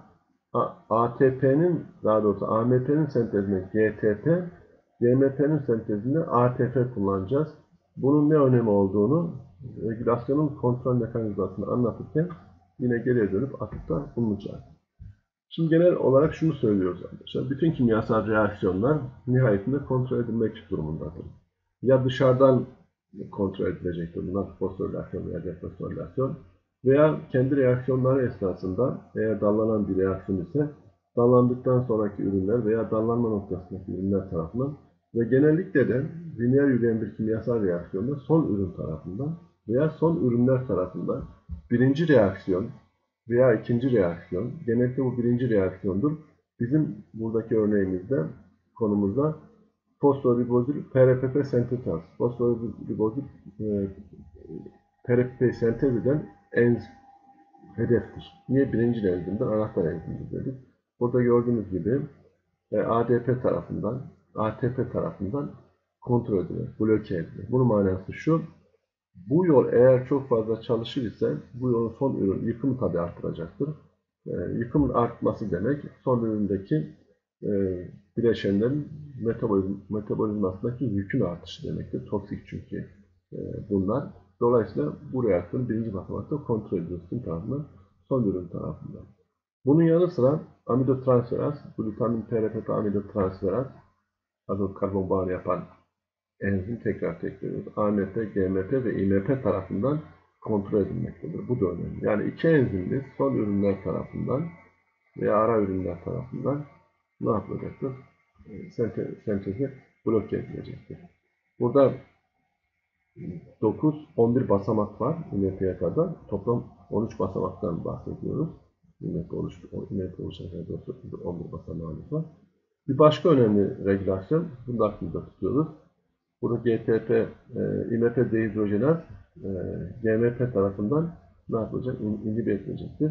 A T P'nin, daha doğrusu A M P'nin sentezine G T P, G M P'nin sentezine A T P kullanacağız. Bunun ne önemi olduğunu, regülasyonun kontrol mekanizmasını anlatırken yine geriye dönüp atıfta bulunacağız. Şimdi genel olarak şunu söylüyoruz arkadaşlar. Bütün kimyasal reaksiyonlar nihayetinde kontrol edilmek durumundadır. Ya dışarıdan kontrol edilecektir. Bunlar fosforilasyon veya defosforilasyon. Veya kendi reaksiyonları esnasında eğer dallanan bir reaksiyon ise dallandıktan sonraki ürünler veya dallanma noktasındaki ürünler tarafından ve genellikle de lineer yürüyen bir kimyasal reaksiyonda son ürün tarafından veya son ürünler tarafından birinci reaksiyon veya ikinci reaksiyon, genellikle bu birinci reaksiyondur. Bizim buradaki örneğimizde, konumuzda fosforibozil P R P P sentetaz. Fosforibozil e, P R P P sentez eden enzim hedeftir. Niye? Birinci enzimden anahtar enzimdir dedik. Burada gördüğünüz gibi e, A D P tarafından, A T P tarafından kontrol edilir, bloke edilir. Bunun manası şu: bu yol eğer çok fazla çalışır ise bu yolun son ürün yıkımı tabi arttıracaktır. E, yıkımın artması demek son üründeki e, bileşenlerin metabolizm, metabolizmasındaki yükün artışı demektir. Toksik çünkü e, bunlar. Dolayısıyla bu reaksiyonu birinci basamakta kontrol ediyorsun tarafından, son ürün tarafından. Bunun yanı sıra amidotransferaz, glutamin P R P P amidotransferaz, azot karbon bağını yapan enzim tekrar tekliyoruz. A M P, G M P ve I M P tarafından kontrol edilmektedir. Bu da önemli. Yani iki enzimimiz son ürünler tarafından veya ara ürünler tarafından ne yapılacaktır? Sentezi bloke edilecektir. Burada dokuz on bir basamak var I M P'ye kadar. Toplam on üç basamaktan bahsediyoruz. I M P oluşan on bir basamağımız var. Bir başka önemli regülasyon, bunu da aklımızda tutuyoruz. Bunu G T P, I M P dehidrojenaz, G M P tarafından ne yapılacak? İnhibe edilecektir.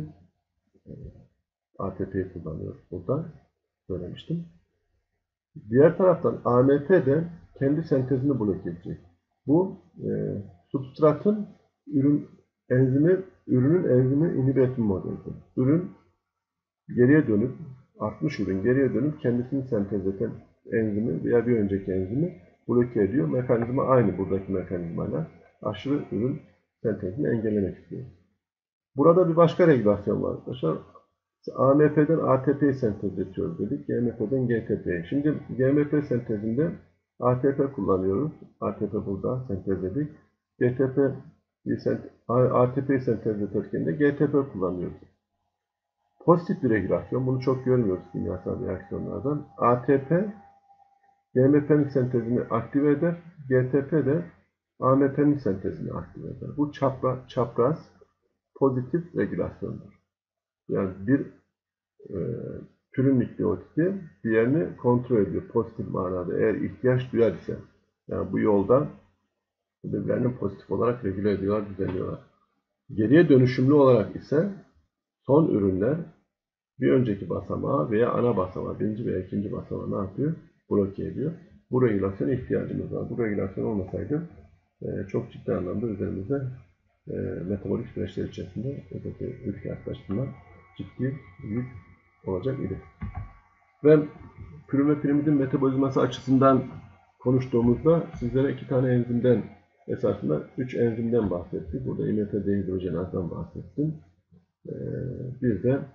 A T P'yi kullanıyoruz burada. Söylemiştim. Diğer taraftan A M P de kendi sentezini bloke edecek. Bu e, substratın ürün enzimi, ürünün enzimi inhibe etme modelidir. Ürün geriye dönüp, artmış ürün geriye dönüp kendisini sentezleten enzimi veya bir önceki enzimi bloke ediyor. Mekanizma aynı buradaki mekanizmayla. Aşırı ürün sentezini engellemek istiyor. Burada bir başka regülasyon var arkadaşlar. A M P'den A T P'yi sentezletiyoruz dedik. G M P'den G T P'yi. Şimdi G M P sentezinde A T P kullanıyoruz. A T P burada sentezledik. G T P A T P'yi sentezletirken de G T P kullanıyoruz. Pozitif bir regülasyon. Bunu çok görmüyoruz kimyasal reaksiyonlardan. A T P G M P'nin sentezini aktive eder. G T P de A M P'nin sentezini aktive eder. Bu çapra, çapraz pozitif regülasyondur. Yani bir e, türün nükleotidi diğerini kontrol ediyor pozitif manada. Eğer ihtiyaç duyar ise, yani bu yolda birbirlerini pozitif olarak regüle ediyorlar, düzenliyorlar. Geriye dönüşümlü olarak ise son ürünler bir önceki basamağı veya ana basamağı, birinci veya ikinci basamağı ne yapıyor? Bloke ediyor. Bu regülasyona ihtiyacımız var. Bu regülasyon olmasaydı e, çok ciddi anlamda üzerimizde e, metabolik süreçler içerisinde öteki ülke yaklaşımlar ciddi yük olacak idi. Ve pürün ve pirimidin metabolizması açısından konuştuğumuzda sizlere iki tane enzimden, esasında üç enzimden bahsettik. Burada I M P dehidrojenazdan bahsettim. E, bir de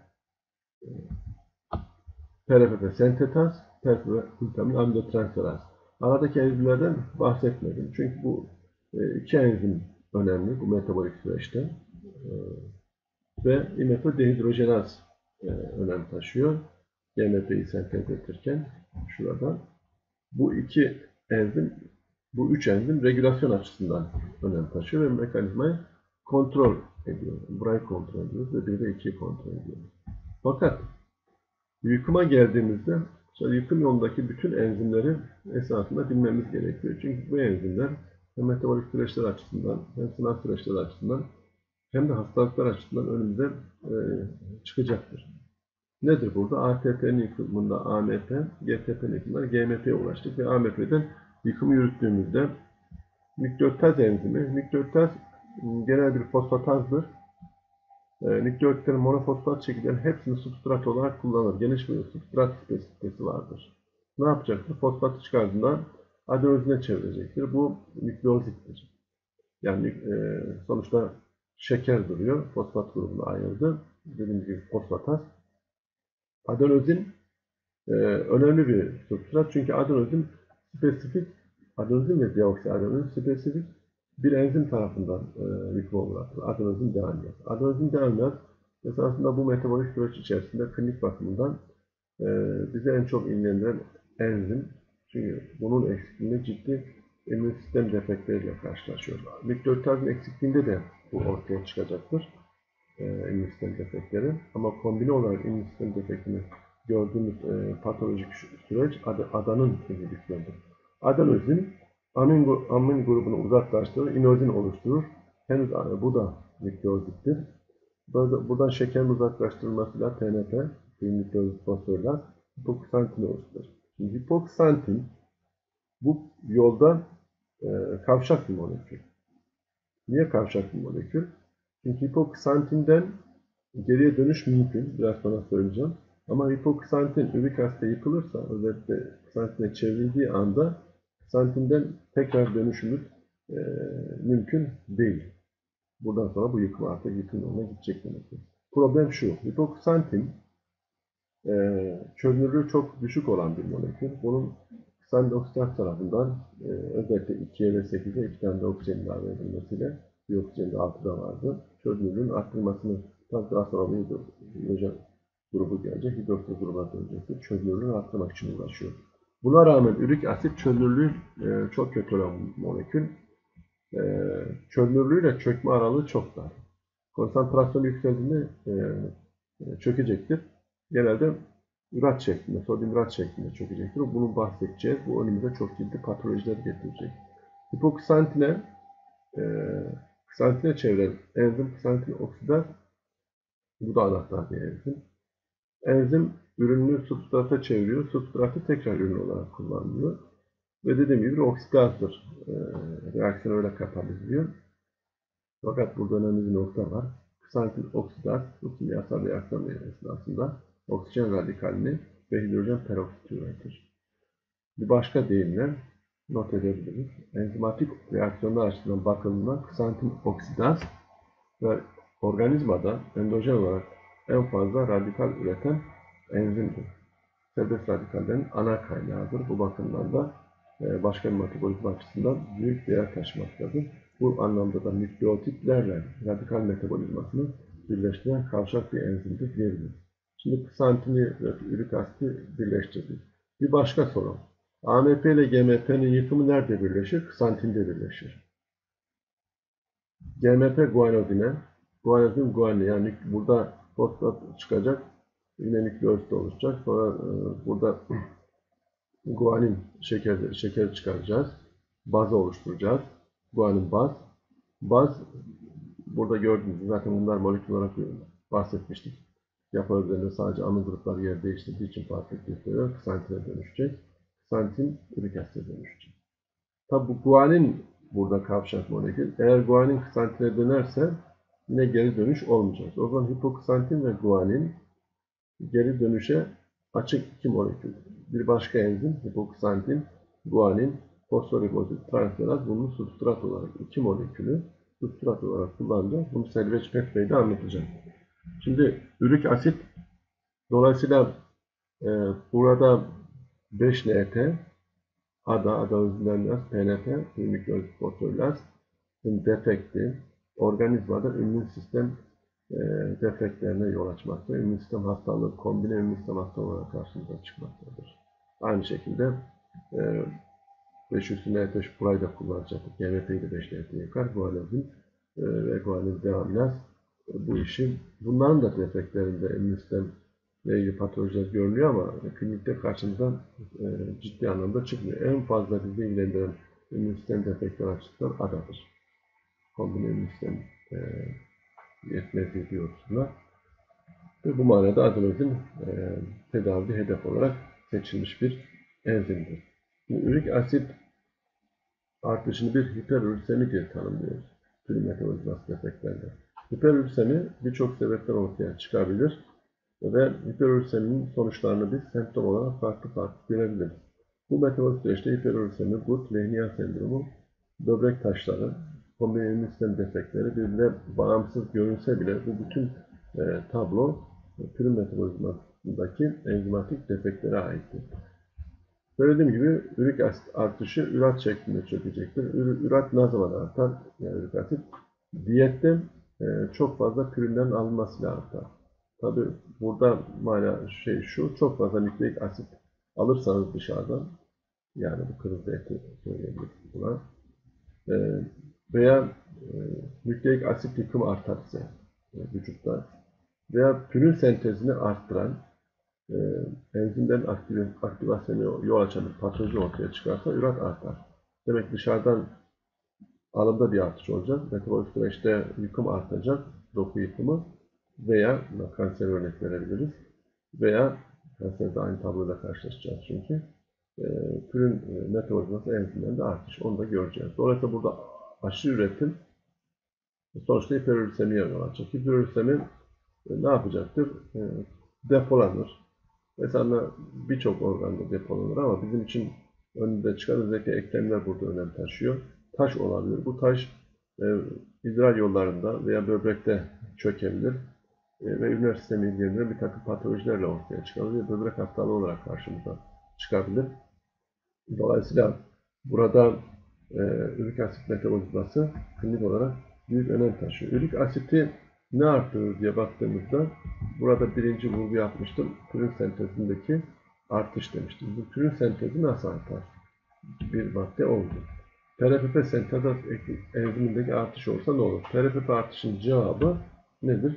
P R P P sentetaz, P R P P glutamin amidotransferaz. Aradaki enzimlerden bahsetmedim. Çünkü bu iki enzim önemli bu metabolik süreçte. Ve I M P dehidrojenaz e, önem taşıyor. G M P'yi sentez ettirirken şurada. Bu iki enzim, bu üç enzim regülasyon açısından önem taşıyor ve mekanizmayı kontrol ediyor. Burayı kontrol ediyoruz ve bir de ikiyi kontrol ediyoruz. Fakat yıkıma geldiğimizde yıkım yolundaki bütün enzimleri esasında bilmemiz gerekiyor. Çünkü bu enzimler hem metabolik süreçler açısından hem sınav süreçleri açısından hem de hastalıklar açısından önümüze e, çıkacaktır. Nedir burada? A T P'nin yıkımında A M P, G T P'nin yıkımında G M P'ye ulaştık ve A M P'den yıkımı yürüttüğümüzde nükleotaz enzimi, nükleotaz genel bir fosfatazdır. E, nükleotitlerin monofosfat çekirdeğinin hepsini substrat olarak kullanır. Geniş bir substrat spesifitesi vardır. Ne yapacaktır? Fosfatı çıkardığında adenozine çevirecektir. Bu nükleozittir. Yani e, sonuçta şeker duruyor. Fosfat grubuna ayrıldı. Dediğimiz gibi fosfataz. Adenozin e, önemli bir substrat. Çünkü adenozin spesifik, adenozin ve deoksiadenozin spesifik bir enzim tarafından e, yıkıma uğratılır. Adenozin deaminaz. Adenozin deaminaz esasında bu metabolik süreç içerisinde klinik bakımından e, bize en çok ilgilendiren enzim. Çünkü bunun eksikliğinde ciddi immün sistem defektleriyle karşılaşıyoruz. Nükleotazın eksikliğinde de bu ortaya çıkacaktır. E, immün sistem defektleri. Ama kombine olarak immün sistem defektini gördüğümüz e, patolojik süreç ad, adanın inhibisyondur. Adenozin amin, amin grubunu uzaklaştırır, inozin oluşturur. Henüz bu da nükleozittir. Buradan şekerin uzaklaştırılmasıyla T N P, nükleozit fosforlar, hipoksantin oluşturur. Şimdi hipoksantin bu yolda e, kavşak bir molekül. Niye kavşak bir molekül? Çünkü hipoksantinden geriye dönüş mümkün. Biraz sonra söyleyeceğim. Ama hipoksantin ürik asite yıkılırsa, özellikle ksantine çevrildiği anda ksantinden tekrar dönüşümüz e, mümkün değil. Buradan sonra bu yıkım artık yıkım yoluna gidecek demektir. Problem şu, hipoksantin e, çözünürlüğü çok düşük olan bir molekül. Bunun ksandioksit tarafından e, özellikle ikiye ve sekize iki tane de oksijen ilave edilmesiyle bir oksijen de altıda vardı. Çözünürlüğün arttırmasını tabii daha sonra bir hidrojen grubu gelecek, hidroksiz gruba dönecektir. Çözünürlüğünü arttırmak için uğraşıyor. Buna rağmen ürik asit çözünürlüğü e, çok kötü olan molekül. E, çözünürlüğüyle çökme aralığı çok dar. Konsantrasyon yükseldiğinde e, çökecektir. Genelde rat şeklinde, sodyum rat şeklinde çökecektir. Bunu bahsedeceğiz. Bu önümüze çok ciddi patolojiler getirecek. Hipoksantine e, ksantine çeviren enzim ksantin oksidaz, bu da anahtar bir enzim. Enzim ürününü substrata çeviriyor. Substratı tekrar ürün olarak kullanılıyor. Ve dediğim gibi oksidazdır. E, reaksiyon öyle kapanıyor. Fakat burada önemli bir nokta var. Ksantin oksidaz, bu kimyasal reaksiyon esnasında oksijen radikalini ve hidrojen peroksit üretir. Bir başka deyimle not edebiliriz. Enzimatik reaksiyonlar açısından bakıldığında ksantin oksidaz ve organizmada endojen olarak en fazla radikal üreten enzimdir. Serbest radikallerin ana kaynağıdır. Bu bakımdan da başka bir metabolizma açısından büyük değer taşımaktadır. Bu anlamda da nükleotitlerle radikal metabolizmasını birleştiren kavşak bir enzimdir diyebiliriz. Şimdi ksantini ve ürik asiti birleştirdik. Bir başka soru. A M P ile G M P'nin yıkımı nerede birleşir? Ksantinde birleşir. G M P guanozine, guanozin guanine, yani burada fosfat çıkacak, yine nükleosit oluşacak. Sonra e, burada guanin şeker, şeker çıkaracağız. Bazı oluşturacağız. Guanin baz. Baz, burada gördüğünüz zaten bunlar molekül olarak bahsetmiştik. Yapı üzerinde sadece amin grupları yer değiştirdiği için farklılık gösteriyor. Ksantine dönüşecek. Ksantin ürik asite dönüşecek. Tabi bu guanin burada kavşak molekül. Eğer guanin ksantine dönerse yine geri dönüş olmayacak. O zaman hipoksantin ve guanin geri dönüşe açık iki molekül. Bir başka enzim hipoksantin, guanin, fosforipozit, transferaz bunun substrat olarak iki molekülü substrat olarak kullanacağız. Bunu Selveç Petbey'de anlatacağım. Şimdi ürik asit dolayısıyla e, burada beş N T, A D A, adenozin P N P, nükleozit fosforilaz defekti organizmada immün sistem e, defektlerine yol açmakta. İmmün sistem hastalığı kombine immün sistem hastalığı karşımıza çıkmaktadır. Aynı şekilde e, beş üstüne ateş burayı da kullanacaktık. G M P'yi de beş N T yakar. Guanazin e, ve guanil deamilaz e, bu işi. Bunların da defektlerinde immün sistemle ilgili patolojiler görülüyor ama klinikte karşımıza e, ciddi anlamda çıkmıyor. En fazla bizi ilgilendiren immün sistem defektleri açısından adadır. Kombine immün sistem e, yetmezliği diyoruz buna. Ve bu manada adenozin e, tedavi hedef olarak seçilmiş bir enzimdir. Ürik asit artışını bir hiperürsemi diye tanımlıyoruz. Pürün metabolizması defektlerde. Hiperürsemi birçok sebepten ortaya çıkabilir ve hiperürseminin sonuçlarını biz semptom olarak farklı farklı görebiliriz. Bu metabolik süreçte hiperürsemi, gut, Lehnian sendromu, böbrek taşları, kombine immün sistem defektleri birbirine bağımsız görünse bile bu bütün e, tablo pürün metabolizmasındaki enzimatik defektlere aittir. Söylediğim gibi ürik asit artışı ürat şeklinde çökecektir. Ürat ne zaman artar? Yani ürik asit diyette e, çok fazla püründen alınmasıyla artar. Tabi burada mana şey şu, çok fazla nükleik asit alırsanız dışarıdan, yani bu kırmızı eti söyleyebilirsiniz buna, e, veya e, nükleik asit yıkımı artarsa e, vücutta veya pürün sentezini arttıran e, enzimlerin aktiv aktivasyonu yol açan bir patoloji ortaya çıkarsa ürat artar. Demek dışarıdan alımda bir artış olacak. Metabolik süreçte yıkım artacak, doku yıkımı veya kanser örnek verebiliriz. Veya kanserde aynı tabloyla karşılaşacağız çünkü. E, pürün e, metabolizması enzimlerinde artış. Onu da göreceğiz. Dolayısıyla burada aşırı üretim sonuçta hiperürsemiye yol açacak. Hiperürsemi e, ne yapacaktır? E, depolanır. Mesela birçok organda depolanır ama bizim için önünde çıkan özellikle eklemler burada önem taşıyor. Taş olabilir. Bu taş e, idrar yollarında veya böbrekte çökebilir e, ve üriner sistemi ilgilendiren bir takım patolojilerle ortaya çıkabilir. Böbrek hastalığı olarak karşımıza çıkabilir. Dolayısıyla burada e, ürik asit metabolizması klinik olarak büyük önem taşıyor. Ürik asiti ne arttırır diye baktığımızda burada birinci vurgu yapmıştım. Pürün sentezindeki artış demiştim. Bu pürün sentezi nasıl artar? Bir madde oldu. P R P P sentez enzimindeki artış olsa ne olur? P R P P artışın cevabı nedir?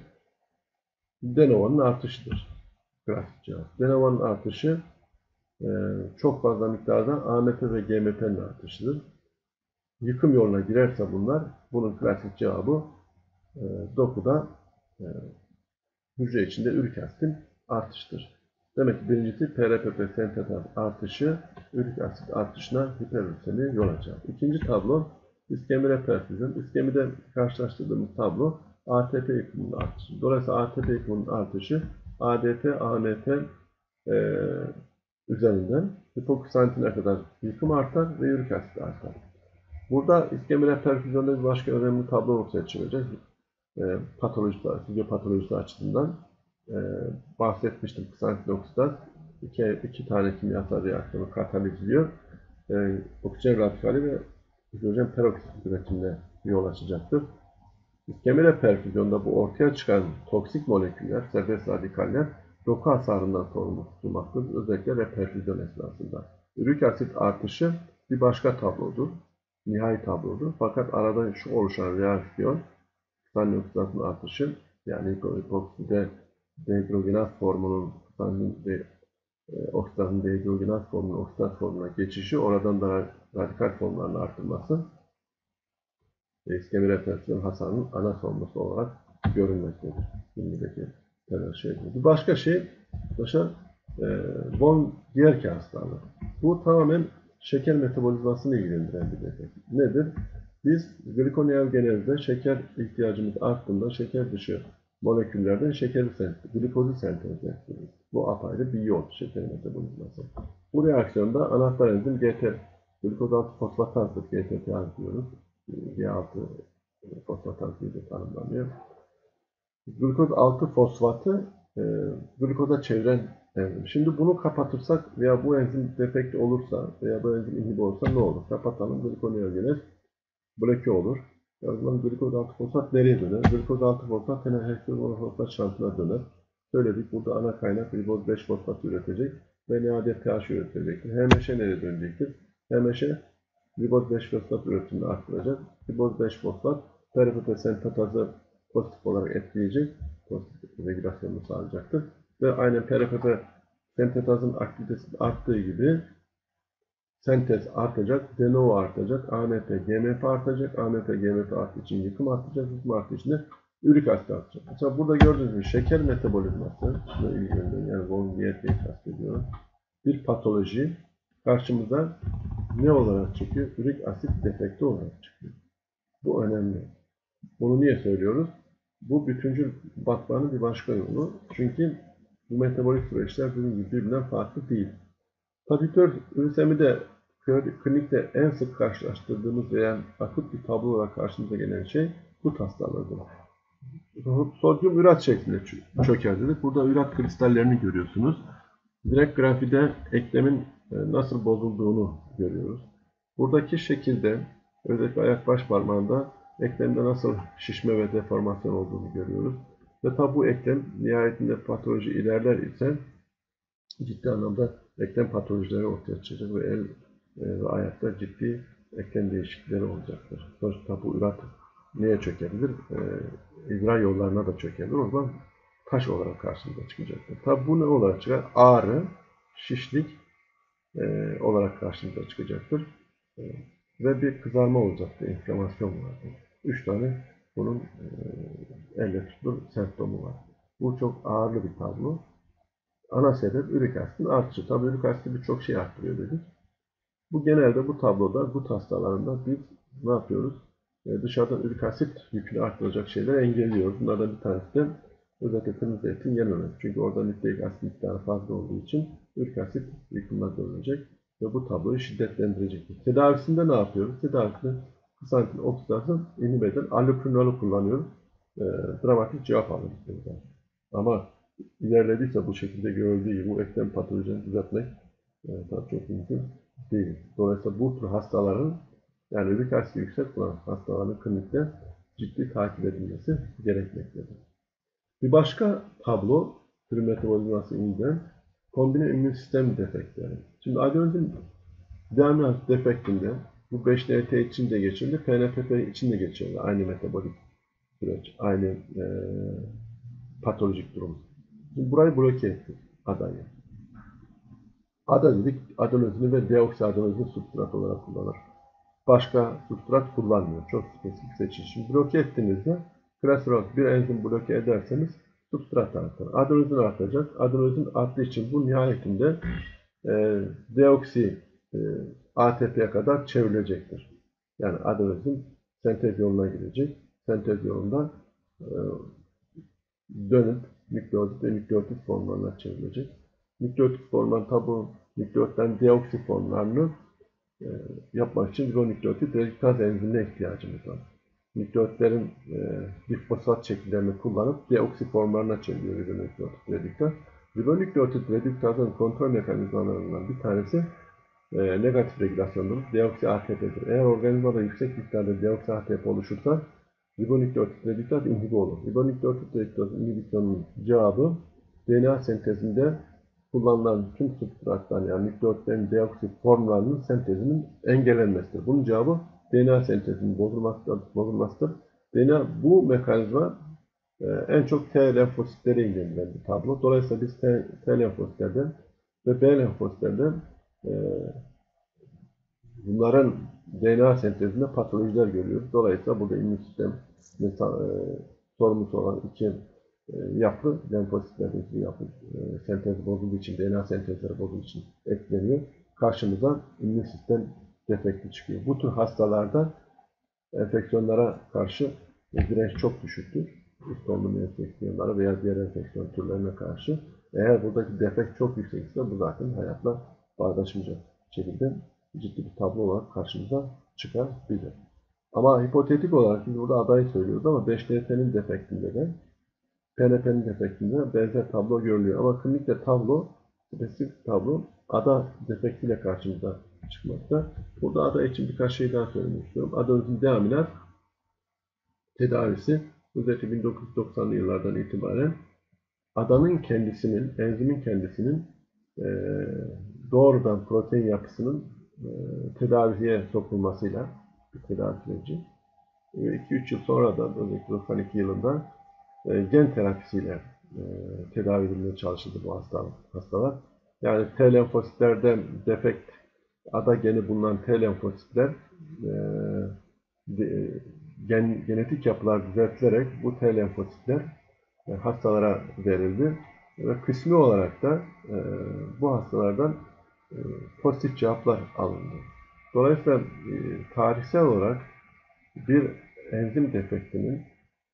De Novo'nun artışıdır. Grafik cevap. De Novo'nun artışı e, çok fazla miktarda A M P ve G M P'nin artışıdır. Yıkım yoluna girerse bunlar, bunun klasik cevabı e, dokuda e, hücre içinde ürik asitin artışıdır. Demek ki birincisi P R P P sentez artışı, ürik asit artışına hiperürsemi yol açar. İkinci tablo iskemide perfüzyon. İskemide karşılaştırdığımız tablo A T P yıkımının artışı. Dolayısıyla A T P yıkımının artışı A D P, A M P e, üzerinden hipoksansine kadar yıkım artar ve ürik asit artar. Burada iskemide perfüzyonda bir başka önemli tablo ortaya çıkacak. E, patolojisi, fizyopatolojisi açısından e, bahsetmiştim. Ksantinoksidaz iki, iki tane kimyasal reaksiyonu katalizliyor. E, oksijen radikali ve hidrojen peroksit üretimine yol açacaktır. İskemide perfüzyonda bu ortaya çıkan toksik moleküller, serbest radikaller doku hasarından sorumlu tutulmaktadır. Özellikle reperfüzyon esnasında. Ürik asit artışı bir başka tablodur. Nihai tablodur. Fakat arada şu oluşan reaksiyon ksantinoksidazın artışı, yani hipokside dehidrogenaz formunun ksantin de, e, oksidazın dehidrogenaz formunun oksidaz formuna geçişi, oradan da radikal formlarını artırması iskemide perfüzyon hasarının ana sorumlusu olarak görünmektedir. Şimdiki temel şey bu. Bir başka şey, başka e, von Dierke hastalığı. Bu tamamen şeker metabolizmasını ilgilendiren bir defekt. Nedir? Biz glikoneogenezde şeker ihtiyacımız arttığında şeker dışı moleküllerden şekeri sentez, glikozu sentezleriz. Bu apayrı bir yol, şeker metabolizması. Bu reaksiyonda anahtar enzim G T, glikoz altı fosfatazdır, G T P A diyoruz. G altı fosfataz diye de tanımlanıyor. Glikoz altı fosfatı e, glikoza çeviren enzim. Şimdi bunu kapatırsak veya bu enzim defekt olursa veya bu enzim inhibi olursa ne olur? Kapatalım, glikoneogenez bloke olur. O zaman glikoz altı fosfat nereye döner? Glikoz altı fosfat teneheksil monofosfat şantına döner. Söyledik, burada ana kaynak glikoz beş fosfat üretecek ve N A D P H üretecektir. H M Ş nereye dönecektir? H M Ş glikoz beş fosfat üretimini arttıracak. Glikoz beş fosfat peripete sentatazı pozitif olarak etkileyecek. Pozitif regülasyonunu sağlayacaktır. Ve aynen peripete sentatazın aktivitesi arttığı gibi sentez artacak, de novo artacak, A M P, G M P artacak, A M P, G M P arttığı için yıkım artacak, yıkım arttığı için de ürik asit artacak. Mesela burada gördüğünüz gibi şeker metabolizması, şuna ilgileniyorum, yani von Wiersbeck'i kastediyorum. Bir patoloji karşımıza ne olarak çıkıyor? Ürik asit defekti olarak çıkıyor. Bu önemli. Bunu niye söylüyoruz? Bu bütüncül bakmanın bir başka yolu. Çünkü bu metabolik süreçler dediğim gibi birbirinden farklı değil. Tapitör ürosemi de klinikte en sık karşılaştırdığımız veya akut bir tablo olarak karşımıza gelen şey bu hastalardır. Sodyum ürat şeklinde çökertilir. Burada ürat kristallerini görüyorsunuz. Direkt grafide eklemin nasıl bozulduğunu görüyoruz. Buradaki şekilde özellikle ayak baş parmağında eklemde nasıl şişme ve deformasyon olduğunu görüyoruz. Ve tabi bu eklem nihayetinde patoloji ilerler ise ciddi anlamda eklem patolojileri ortaya çıkacak ve el ve ayakta ciddi eklem değişiklikleri olacaktır. Sonuçta bu ürat neye çökebilir? E, idrar yollarına da çökebilir. O zaman taş olarak karşımıza çıkacaktır. Tabi bu ne olarak çıkar? Ağrı, şişlik e, olarak karşımıza çıkacaktır. E, ve bir kızarma olacaktır, inflamasyon vardır. Üç tane bunun e, elle tutulur semptomu var. Bu çok ağırlı bir tablo. Ana sebep ürik asitin artışı. Tabi ürik asiti birçok şey arttırıyor dedik. Bu genelde bu tabloda, bu hastalarında biz ne yapıyoruz? E, dışarıdan ürik asit yükünü arttıracak şeyleri engelliyoruz. Bunlardan bir tanesi de özellikle kırmızı etin yememesi. Çünkü orada nükleik asit miktarı fazla olduğu için ürik asit yıkımına dönecek ve bu tabloyu şiddetlendirecektir. Tedavisinde ne yapıyoruz? Tedavisinde kısantin oksidasyon inhibe eden allopurinol'u kullanıyoruz. E, dramatik cevap alıyoruz. Ama ilerlediyse bu şekilde görüldüğü gibi bu eklem patolojisini düzeltmek e, daha çok mümkün değil. Dolayısıyla bu tür hastaların, yani ürik asidi yüksek olan hastaların klinikte ciddi takip edilmesi gerekmektedir. Bir başka tablo, türü metabolizması ilgili kombine immün sistem defektleri. Şimdi adenozin deaminaz defektinde bu beş D T için de geçerli, P N P P için de geçerli. Aynı metabolik süreç, aynı e, patolojik durum. Şimdi burayı bloke ettik adayı. Ada dedik, adenozini ve deoksiadenozini substrat olarak kullanır. Başka substrat kullanmıyor. Çok spesifik seçici. Şimdi bloke ettiğinizde, klasik bir enzim bloke ederseniz substrat artar. Adenozin artacak. Adenozin arttığı için bu nihayetinde e, deoksi e, A T P'ye kadar çevrilecektir. Yani adenozin sentez yoluna girecek. Sentez yolunda e, dönüp nükleotit ve nükleotit formlarına çevrilecek. Nükleotit formları tabi nükleotiden deoksi formlarını e, yapmak için ribonükleotit reduktaz enzimine ihtiyacımız var. Nükleotitlerin e, bifosfat şekillerini kullanıp deoksi formlarına çeviriyor ribonükleotit reduktaz. Ribonükleotit reduktazın kontrol mekanizmalarından bir tanesi e, negatif regülasyondur. Deoksi A T P'dir. Eğer organizmada yüksek miktarda deoksi A T P oluşursa ribonükleotit reduktaz inhibi olur. Ribonükleotit reduktaz inhibisyonunun cevabı D N A sentezinde kullanılan tüm substrattan, yani nükleotitlerin deoksi formlarının sentezinin engellenmesidir. Bunun cevabı D N A sentezinin bozulmasıdır. bozulmasıdır. D N A bu mekanizma e, en çok T lenfositleri ilgilendiren bir tablo. Dolayısıyla biz T, T lenfositlerden ve B lenfositlerden e, bunların D N A sentezinde patolojiler görüyoruz. Dolayısıyla burada immün sistem mesela, e, sorumlusu olan iki e, yapı, lenfositlerdeki yapı e, sentezi bozulduğu için, D N A sentezleri bozulduğu için etkileniyor. Karşımıza immün sistem defekti çıkıyor. Bu tür hastalarda enfeksiyonlara karşı direnç çok düşüktür. Üst solunum enfeksiyonlara veya diğer enfeksiyon türlerine karşı. Eğer buradaki defekt çok yüksekse bu zaten hayatla bağdaşmayacak şekilde ciddi bir tablo olarak karşımıza çıkabilir. Ama hipotetik olarak biz burada adayı söylüyoruz ama beş D T'nin defektinde de P N P'nin defektinde benzer tablo görülüyor. Ama klinikte tablo, spesifik tablo ada defektiyle karşımıza çıkmakta. Burada ada için birkaç şey daha söylemek istiyorum. Adenozin deaminaz tedavisi özellikle bin dokuz yüz doksanlı yıllardan itibaren adanın kendisinin, enzimin kendisinin e, doğrudan protein yapısının e, tedaviye sokulmasıyla bir tedavi süreci. iki üç yıl sonra da özellikle doksan iki yılında e, gen terapisiyle e, tedavi edilmeye çalışıldı bu hastalık, hastalar. Yani T lenfositlerde defekt ada geni bulunan T lenfositler e, de, gen, genetik yapılar düzeltilerek bu T lenfositler e, hastalara verildi ve kısmi olarak da e, bu hastalardan e, pozitif cevaplar alındı. Dolayısıyla e, tarihsel olarak bir enzim defektinin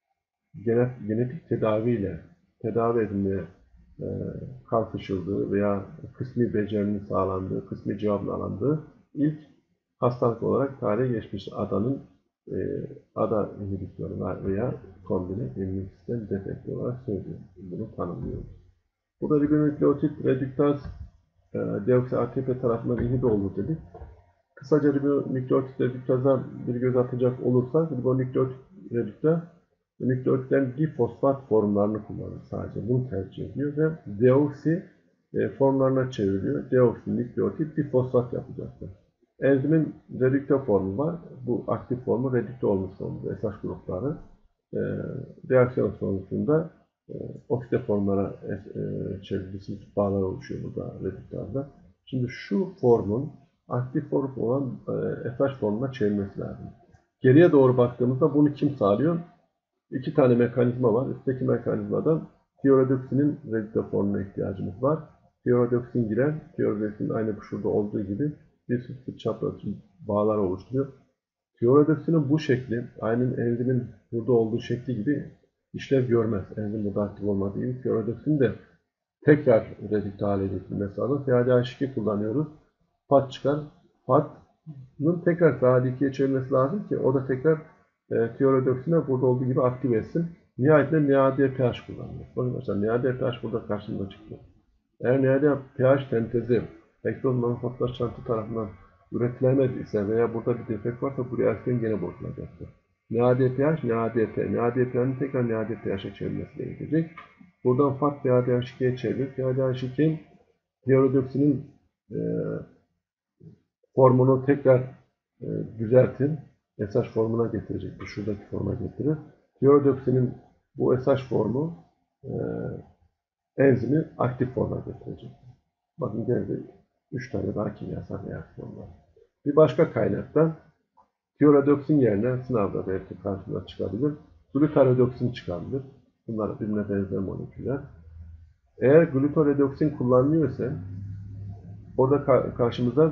genetik tedaviyle tedavi edilmeye e, kalkışıldığı veya kısmi becerinin sağlandığı, kısmi cevabın alındığı ilk hastalık olarak tarihe geçmiş adanın e, ada inhibisyonu veya kombine immün sistem defekti olarak söylüyor. Bunu tanımlıyoruz. Burada ribonükleotit redüktaz e, deoksi A T P tarafından inhibe olur dedik. Kısaca ribonükleotit redüktaza bir göz atacak olursak ribonükleotit redüktaz nükleotitlerin difosfat formlarını kullanır sadece. Bunu tercih ediyor ve deoksi e, formlarına çevriliyor. Deoksi nükleotit difosfat yapacaktır. Enzimin redükte formu var. Bu aktif formu redükte olmuş formu. Esas grupları. E, reaksiyon sonucunda e, okside formlara e, çevrilisi bağlar oluşuyor burada redüktazda. Şimdi şu formun aktif form olan e, esas formuna çevrilmesi lazım. Geriye doğru baktığımızda bunu kim sağlıyor? İki tane mekanizma var. Üstteki mekanizmada tiroredoksinin redükte formuna ihtiyacımız var. Tiroredoksin girer, tiroredoksin aynı şurada olduğu gibi bir sıfır çaprazı bağlar oluşturuyor. Tiroredoksinin bu şekli, aynı enzimin burada olduğu şekli gibi işlev görmez. Enzim burada aktif olmadığı gibi tiroredoksin de tekrar redükte hale getirilmesi lazım. F A D H iki kullanıyoruz. Fat çıkar. Fat'ın tekrar F A D ikiye çevirmesi lazım ki o da tekrar E, tiroredoksine burada olduğu gibi aktive etsin. Nihayetinde N A D P H kullanılıyor. Bakın mesela N A D P H burada karşımıza çıktı. Eğer N A D P H sentezi ekson manufaktur şansı tarafından üretilemez ise veya burada bir defekt varsa bu reaksiyon gene bozulacaktır. N A D P H, N A D P, N A D P H'nin tekrar N A D P H'e çevrilmesi gerekecek. Buradan Fat F A D H ikiye çevirilir. F A D H iki tiroredoksinin e, formunu tekrar e, düzeltin. S H formuna getirecektir. Şuradaki forma getirir. Tiroredoksinin bu S H formu e, enzimi aktif forma getirecek. Bakın geldi üç tane daha kimyasal reaksiyon var. Bir başka kaynaktan tiroredoksin yerine sınavda belki karşımıza çıkabilir. Glutaredoksin çıkabilir. Bunlar birbirine benzer moleküller. Eğer glutaredoksin kullanılıyorsa orada karşımıza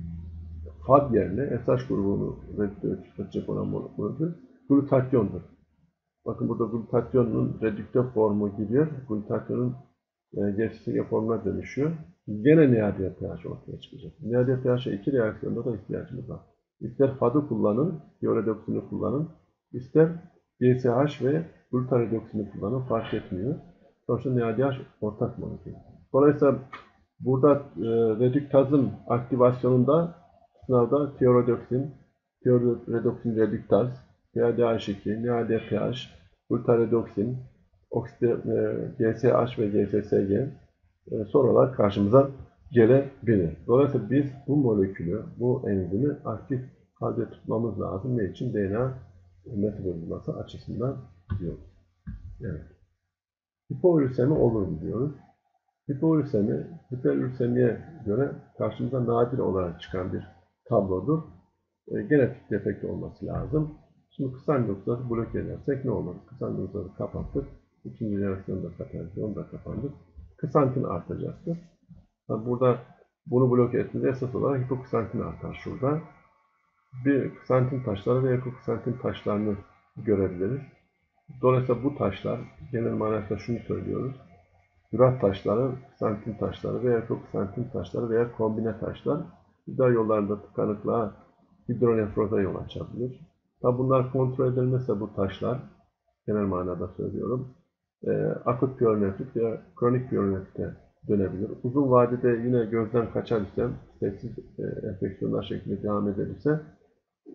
F A D yerine S H grubunu redükte olan molekül glutatyondur. Bakın burada glutatyonun redükte formu gidiyor. Glutatyonun e, G C S G formuna dönüşüyor. Gene N A D P H ortaya çıkacak. N A D P H'a iki reaksiyonda da ihtiyacımız var. İster F A D'ı kullanın, tiroredoksini kullanın, ister G C H ve glutaredoksini kullanın, fark etmiyor. Sonuçta N A D H ortak molekül. Dolayısıyla burada e, redüktazın aktivasyonunda sınavda tiroredoksin, tiroredoksin redüktaz, F A D H iki, N A D P H, glutaredoksin, okside, e, G C H ve G S S G e, sorular karşımıza gelebilir. Dolayısıyla biz bu molekülü, bu enzimi aktif halde tutmamız lazım. Ne için? D N A metabolizması açısından diyoruz. Evet. Hipoürsemi olur mu diyoruz. Hipoürsemi, hiperürsemiye göre karşımıza nadir olarak çıkan bir tablodur. E, genetik defekt olması lazım. Şimdi kısan noktaları bloke edersek ne olur? Kısan noktaları kapattık. İkinci reaksiyonu da kapattık. Onu da kapandık. Kısantin artacaktır. Burada bunu bloke ettiğinde esas olarak hipoksantin artar şurada. Bir kısantin taşları ve hipoksantin taşlarını görebiliriz. Dolayısıyla bu taşlar, genel manasında şunu söylüyoruz. Hürat taşları, kısantin taşları veya hipoksantin taşları veya kombine taşlar idrar yollarında tıkanıklığa, hidronefroza yol açabilir. Tabi bunlar kontrol edilmezse bu taşlar, genel manada söylüyorum, e, akut piyorinefrit veya kronik piyorinefrite dönebilir. Uzun vadede yine gözden kaçar ise, sessiz e, enfeksiyonlar şeklinde devam eder ise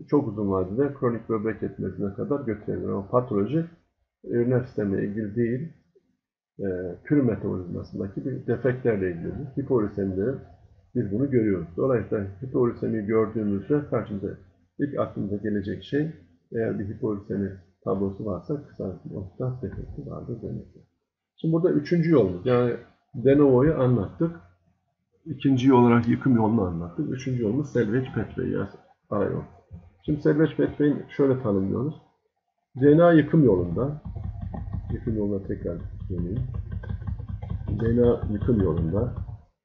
çok uzun vadede kronik böbrek yetmezliğine kadar götürebilir. Ama patoloji üriner sistemle ilgili değil, e, pür metabolizmasındaki bir defektlerle ilgili. Hipoglisemide biz bunu görüyoruz. Dolayısıyla hipoglisemi gördüğümüzde karşımıza ilk aklımıza gelecek şey, eğer bir hipoglisemi tablosu varsa kısaltım oksidat defekti vardır demektir. Şimdi burada üçüncü yolumuz, yani de novo'yu anlattık. İkinci olarak yıkım yolunu anlattık. Üçüncü yolumuz Selvidge-Petvey yol. Şimdi Selvidge-Petvey'i şöyle tanımlıyoruz. D N A yıkım yolunda, yıkım yoluna tekrar döneyim. D N A yıkım yolunda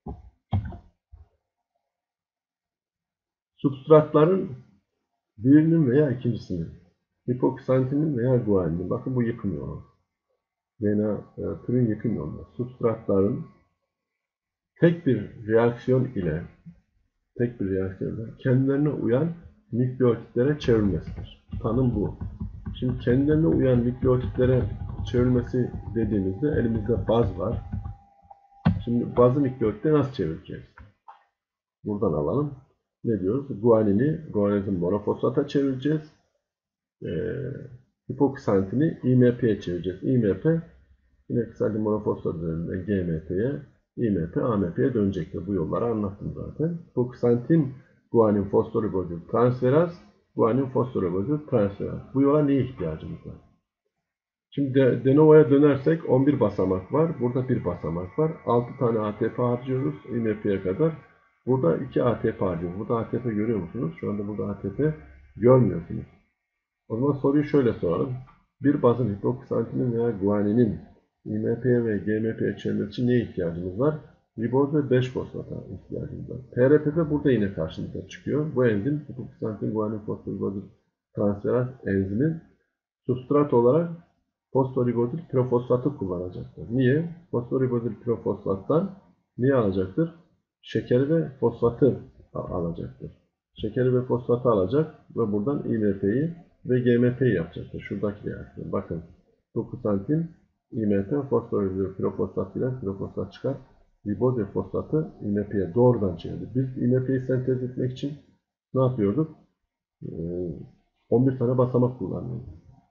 substratların birinin veya ikincisinin, hipoksantin veya guaninin, bakın bu yıkım yolu. D N A e, türün yıkım yolunda substratların tek bir reaksiyon ile tek bir reaksiyonda kendilerine uyan nükleotitlere çevrilmesidir. Tanım bu. Şimdi kendilerine uyan nükleotitlere çevrilmesi dediğimizde elimizde baz var. Şimdi bazı nükleotitleri nasıl çevireceğiz? Buradan alalım. Ne diyoruz? Guanini, guanizin monofosfata çevireceğiz. E, hipoksantin'i I M P'ye çevireceğiz. I M P yine kısaca monofosfat üzerinden G M P'ye, I M P, A M P'ye dönecektir. Bu yolları anlattım zaten. Hipoksantin, guanin fosforibozil transferaz, guanin fosforibozil transferaz. Bu yola niye ihtiyacımız var? Şimdi de, de novo'ya dönersek on bir basamak var. Burada bir basamak var. altı tane A T P harcıyoruz I M P'ye kadar. Burada iki A T P harcıyoruz. Burada A T P görüyor musunuz? Şu anda burada A T P görmüyorsunuz. O zaman soruyu şöyle soralım. Bir bazın hipoksantinin veya guaninin I M P'ye ve G M P'ye çevirmesi için neye ihtiyacımız var? Riboz ve beş fosfata ihtiyacımız var. P R P P burada yine karşımıza çıkıyor. Bu enzim hipoksantin guanin fosforibozil transferaz enzimi substrat olarak fosforibozil pirofosfatı kullanacaktır. Niye? Fosforibozil pirofosfattan niye alacaktır? Şekeri ve fosfatı alacaktır. Şekeri ve fosfatı alacak ve buradan I M P'yi ve G M P'yi yapacaktır. Şuradaki reaksiyon. Bakın dokuz santim I M P fosforibozil pirofosfat ile pirofosfat çıkar. Riboz ve fosfatı I M P'ye doğrudan çevirdi. Biz I M P'yi sentez etmek için ne yapıyorduk? on bir tane basamak kullanıyorduk.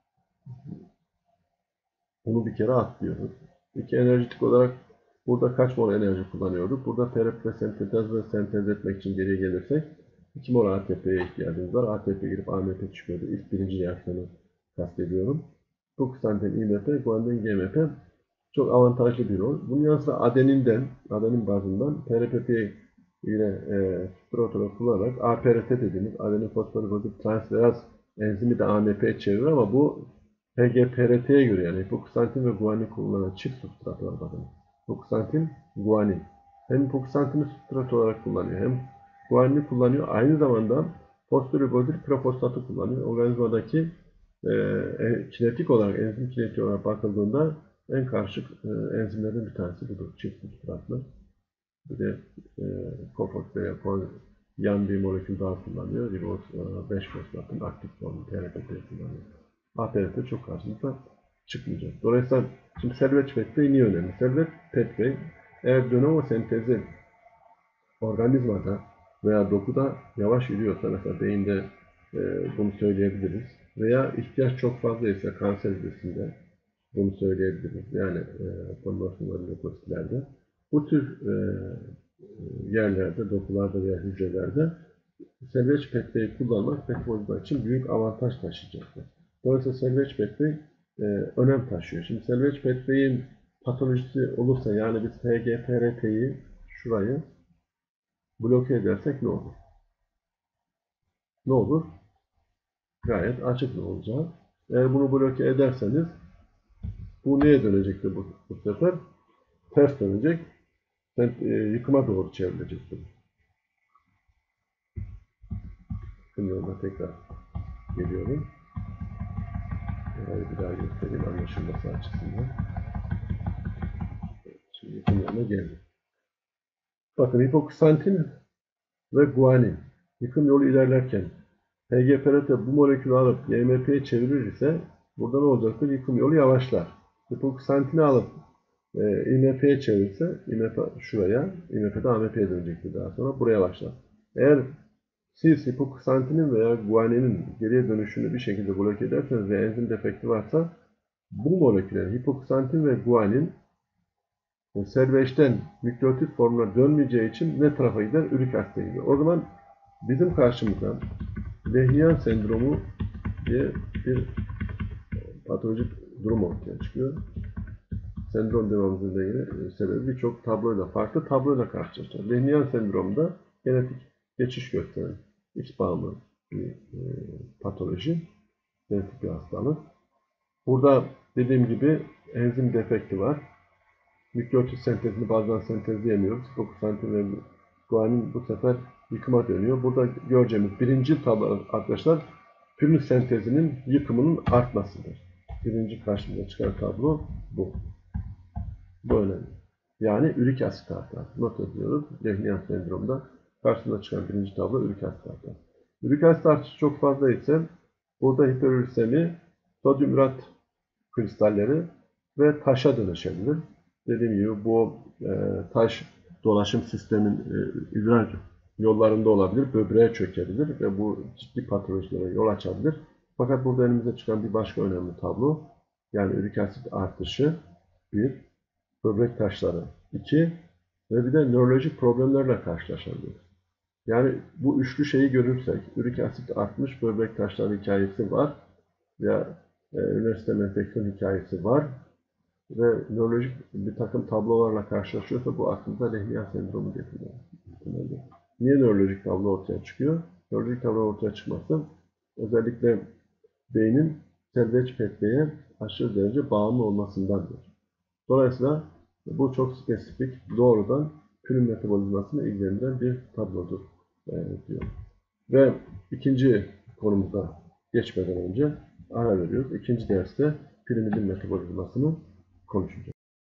Bunu bir kere atlıyoruz. İki enerjitik olarak burada kaç mol enerji kullanıyorduk? Burada P R P sentez ve sentez etmek için geriye gelirsek iki mol A T P'ye ihtiyacımız var. A T P girip A M P çıkıyordu. İlk birinci reaksiyonu kastediyorum. dokuz santim I M P, guanin G M P çok avantajlı bir rol. Bunun yanı sıra adeninden, adenin bazından P R P P ile e, protonu kullanarak A P R T dediğimiz adenin fosforibozil transferaz enzimi de A M P'ye çevirir ama bu H G P R T'ye göre, yani hipoksantin ve guanin kullanan çift substrat var bakın. Hipoksantin, guanin. Hem hipoksantini substrat olarak kullanıyor, hem guanini kullanıyor. Aynı zamanda fosforibozil pirofosfatı kullanıyor. Organizmadaki e, kinetik olarak, enzim kinetiği olarak bakıldığında en karışık e, enzimlerden bir tanesi budur. Çift substratlı. Bir de e, kofox veya yan bir molekül daha kullanıyor. Riboz beş fosfatın aktif formu P R P P kullanıyor. A P R P çok karşımıza çıkmayacak. Dolayısıyla şimdi Selvidge-Petvey niye önemli? Selvidge-Petvey eğer de novo sentezi organizmada veya dokuda yavaş yürüyorsa, mesela beyinde e, bunu söyleyebiliriz. Veya ihtiyaç çok fazlaysa kanser hücresinde bunu söyleyebiliriz. Yani e, konvarsiyonel lökositlerde. Bu tür e, yerlerde, dokularda veya hücrelerde Selvidge-Petvey'i kullanmak metabolizma için büyük avantaj taşıyacaktır. Dolayısıyla Selvidge-Petvey e, önem taşıyor. Şimdi Selvidge-Petvey'in patolojisi olursa, yani biz H G P R T'yi şurayı bloke edersek ne olur? Ne olur? Gayet açık ne olacak? Eğer bunu bloke ederseniz bu neye dönecektir bu, bu sefer? Ters dönecek. Sen, e, yıkıma doğru çevrilecektir. Şimdi yolda tekrar geliyorum. Burayı bir daha göstereyim anlaşılması açısından. Şimdi yıkım yoluna geldim. Bakın hipoksantin ve guanin yıkım yolu ilerlerken H G P R T bu molekülü alıp G M P'ye çevirir ise burada ne olacaktır? Yıkım yolu yavaşlar. Hipoksantini alıp e, I M P'ye çevirirse I M P şuraya, I M P'de A M P'ye dönecektir daha sonra. Buraya başlar. Eğer Siz hipoksantinin veya guaninin geriye dönüşünü bir şekilde bloke ederseniz ve enzim defekti varsa bu moleküler hipoksantin ve guanin serveçten nükleotit formuna dönmeyeceği için ne tarafa gider? Ürik asite gidiyor. O zaman bizim karşımıza Lehyan sendromu diye bir patolojik durum ortaya çıkıyor. Sendrom dememizin de sebebi birçok tabloyla, farklı tabloyla karşılaşacağız. Lehyan sendromunda genetik geçiş gösteren X bağımlı bir e, patoloji, genetik bir hastalık. Burada dediğim gibi enzim defekti var. Nükleotit sentezini bazen sentezleyemiyoruz. Hipoksantин ve guanin bu sefer yıkıma dönüyor. Burada göreceğimiz birinci tablo arkadaşlar pürün sentezinin yıkımının artmasıdır. Birinci karşımıza çıkan tablo bu. Bu önemli. Yani ürik asit artar. Not ediyoruz. Lehyan sendromunda karşımıza çıkan birinci tablo ürik asit artar. Ürik asit artışı çok fazla ise burada hiperürisemi, sodyum ürat kristalleri ve taşa dönüşebilir. Dediğim gibi bu e, taş dolaşım sistemin e, idrar yollarında olabilir, böbreğe çökebilir ve bu ciddi patolojilere yol açabilir. Fakat burada elimize çıkan bir başka önemli tablo, yani ürik asit artışı bir, böbrek taşları iki ve bir de nörolojik problemlerle karşılaşabilir. Yani bu üçlü şeyi görürsek, ürik asit artmış, böbrek taşları hikayesi var ya e, üniversite enfeksiyon hikayesi var ve nörolojik bir takım tablolarla karşılaşıyorsa bu aklımıza Lehyan sendromu getiriyor. Niye nörolojik tablo ortaya çıkıyor? Nörolojik tablo ortaya çıkması özellikle beynin serveç petbeye aşırı derece bağımlı olmasındandır. Dolayısıyla bu çok spesifik, doğrudan pürün metabolizmasını ilgilendiren bir tablodur e, diyor. Ve ikinci konumuza geçmeden önce ara veriyoruz. İkinci derste pirimidin metabolizmasını konuşacağız.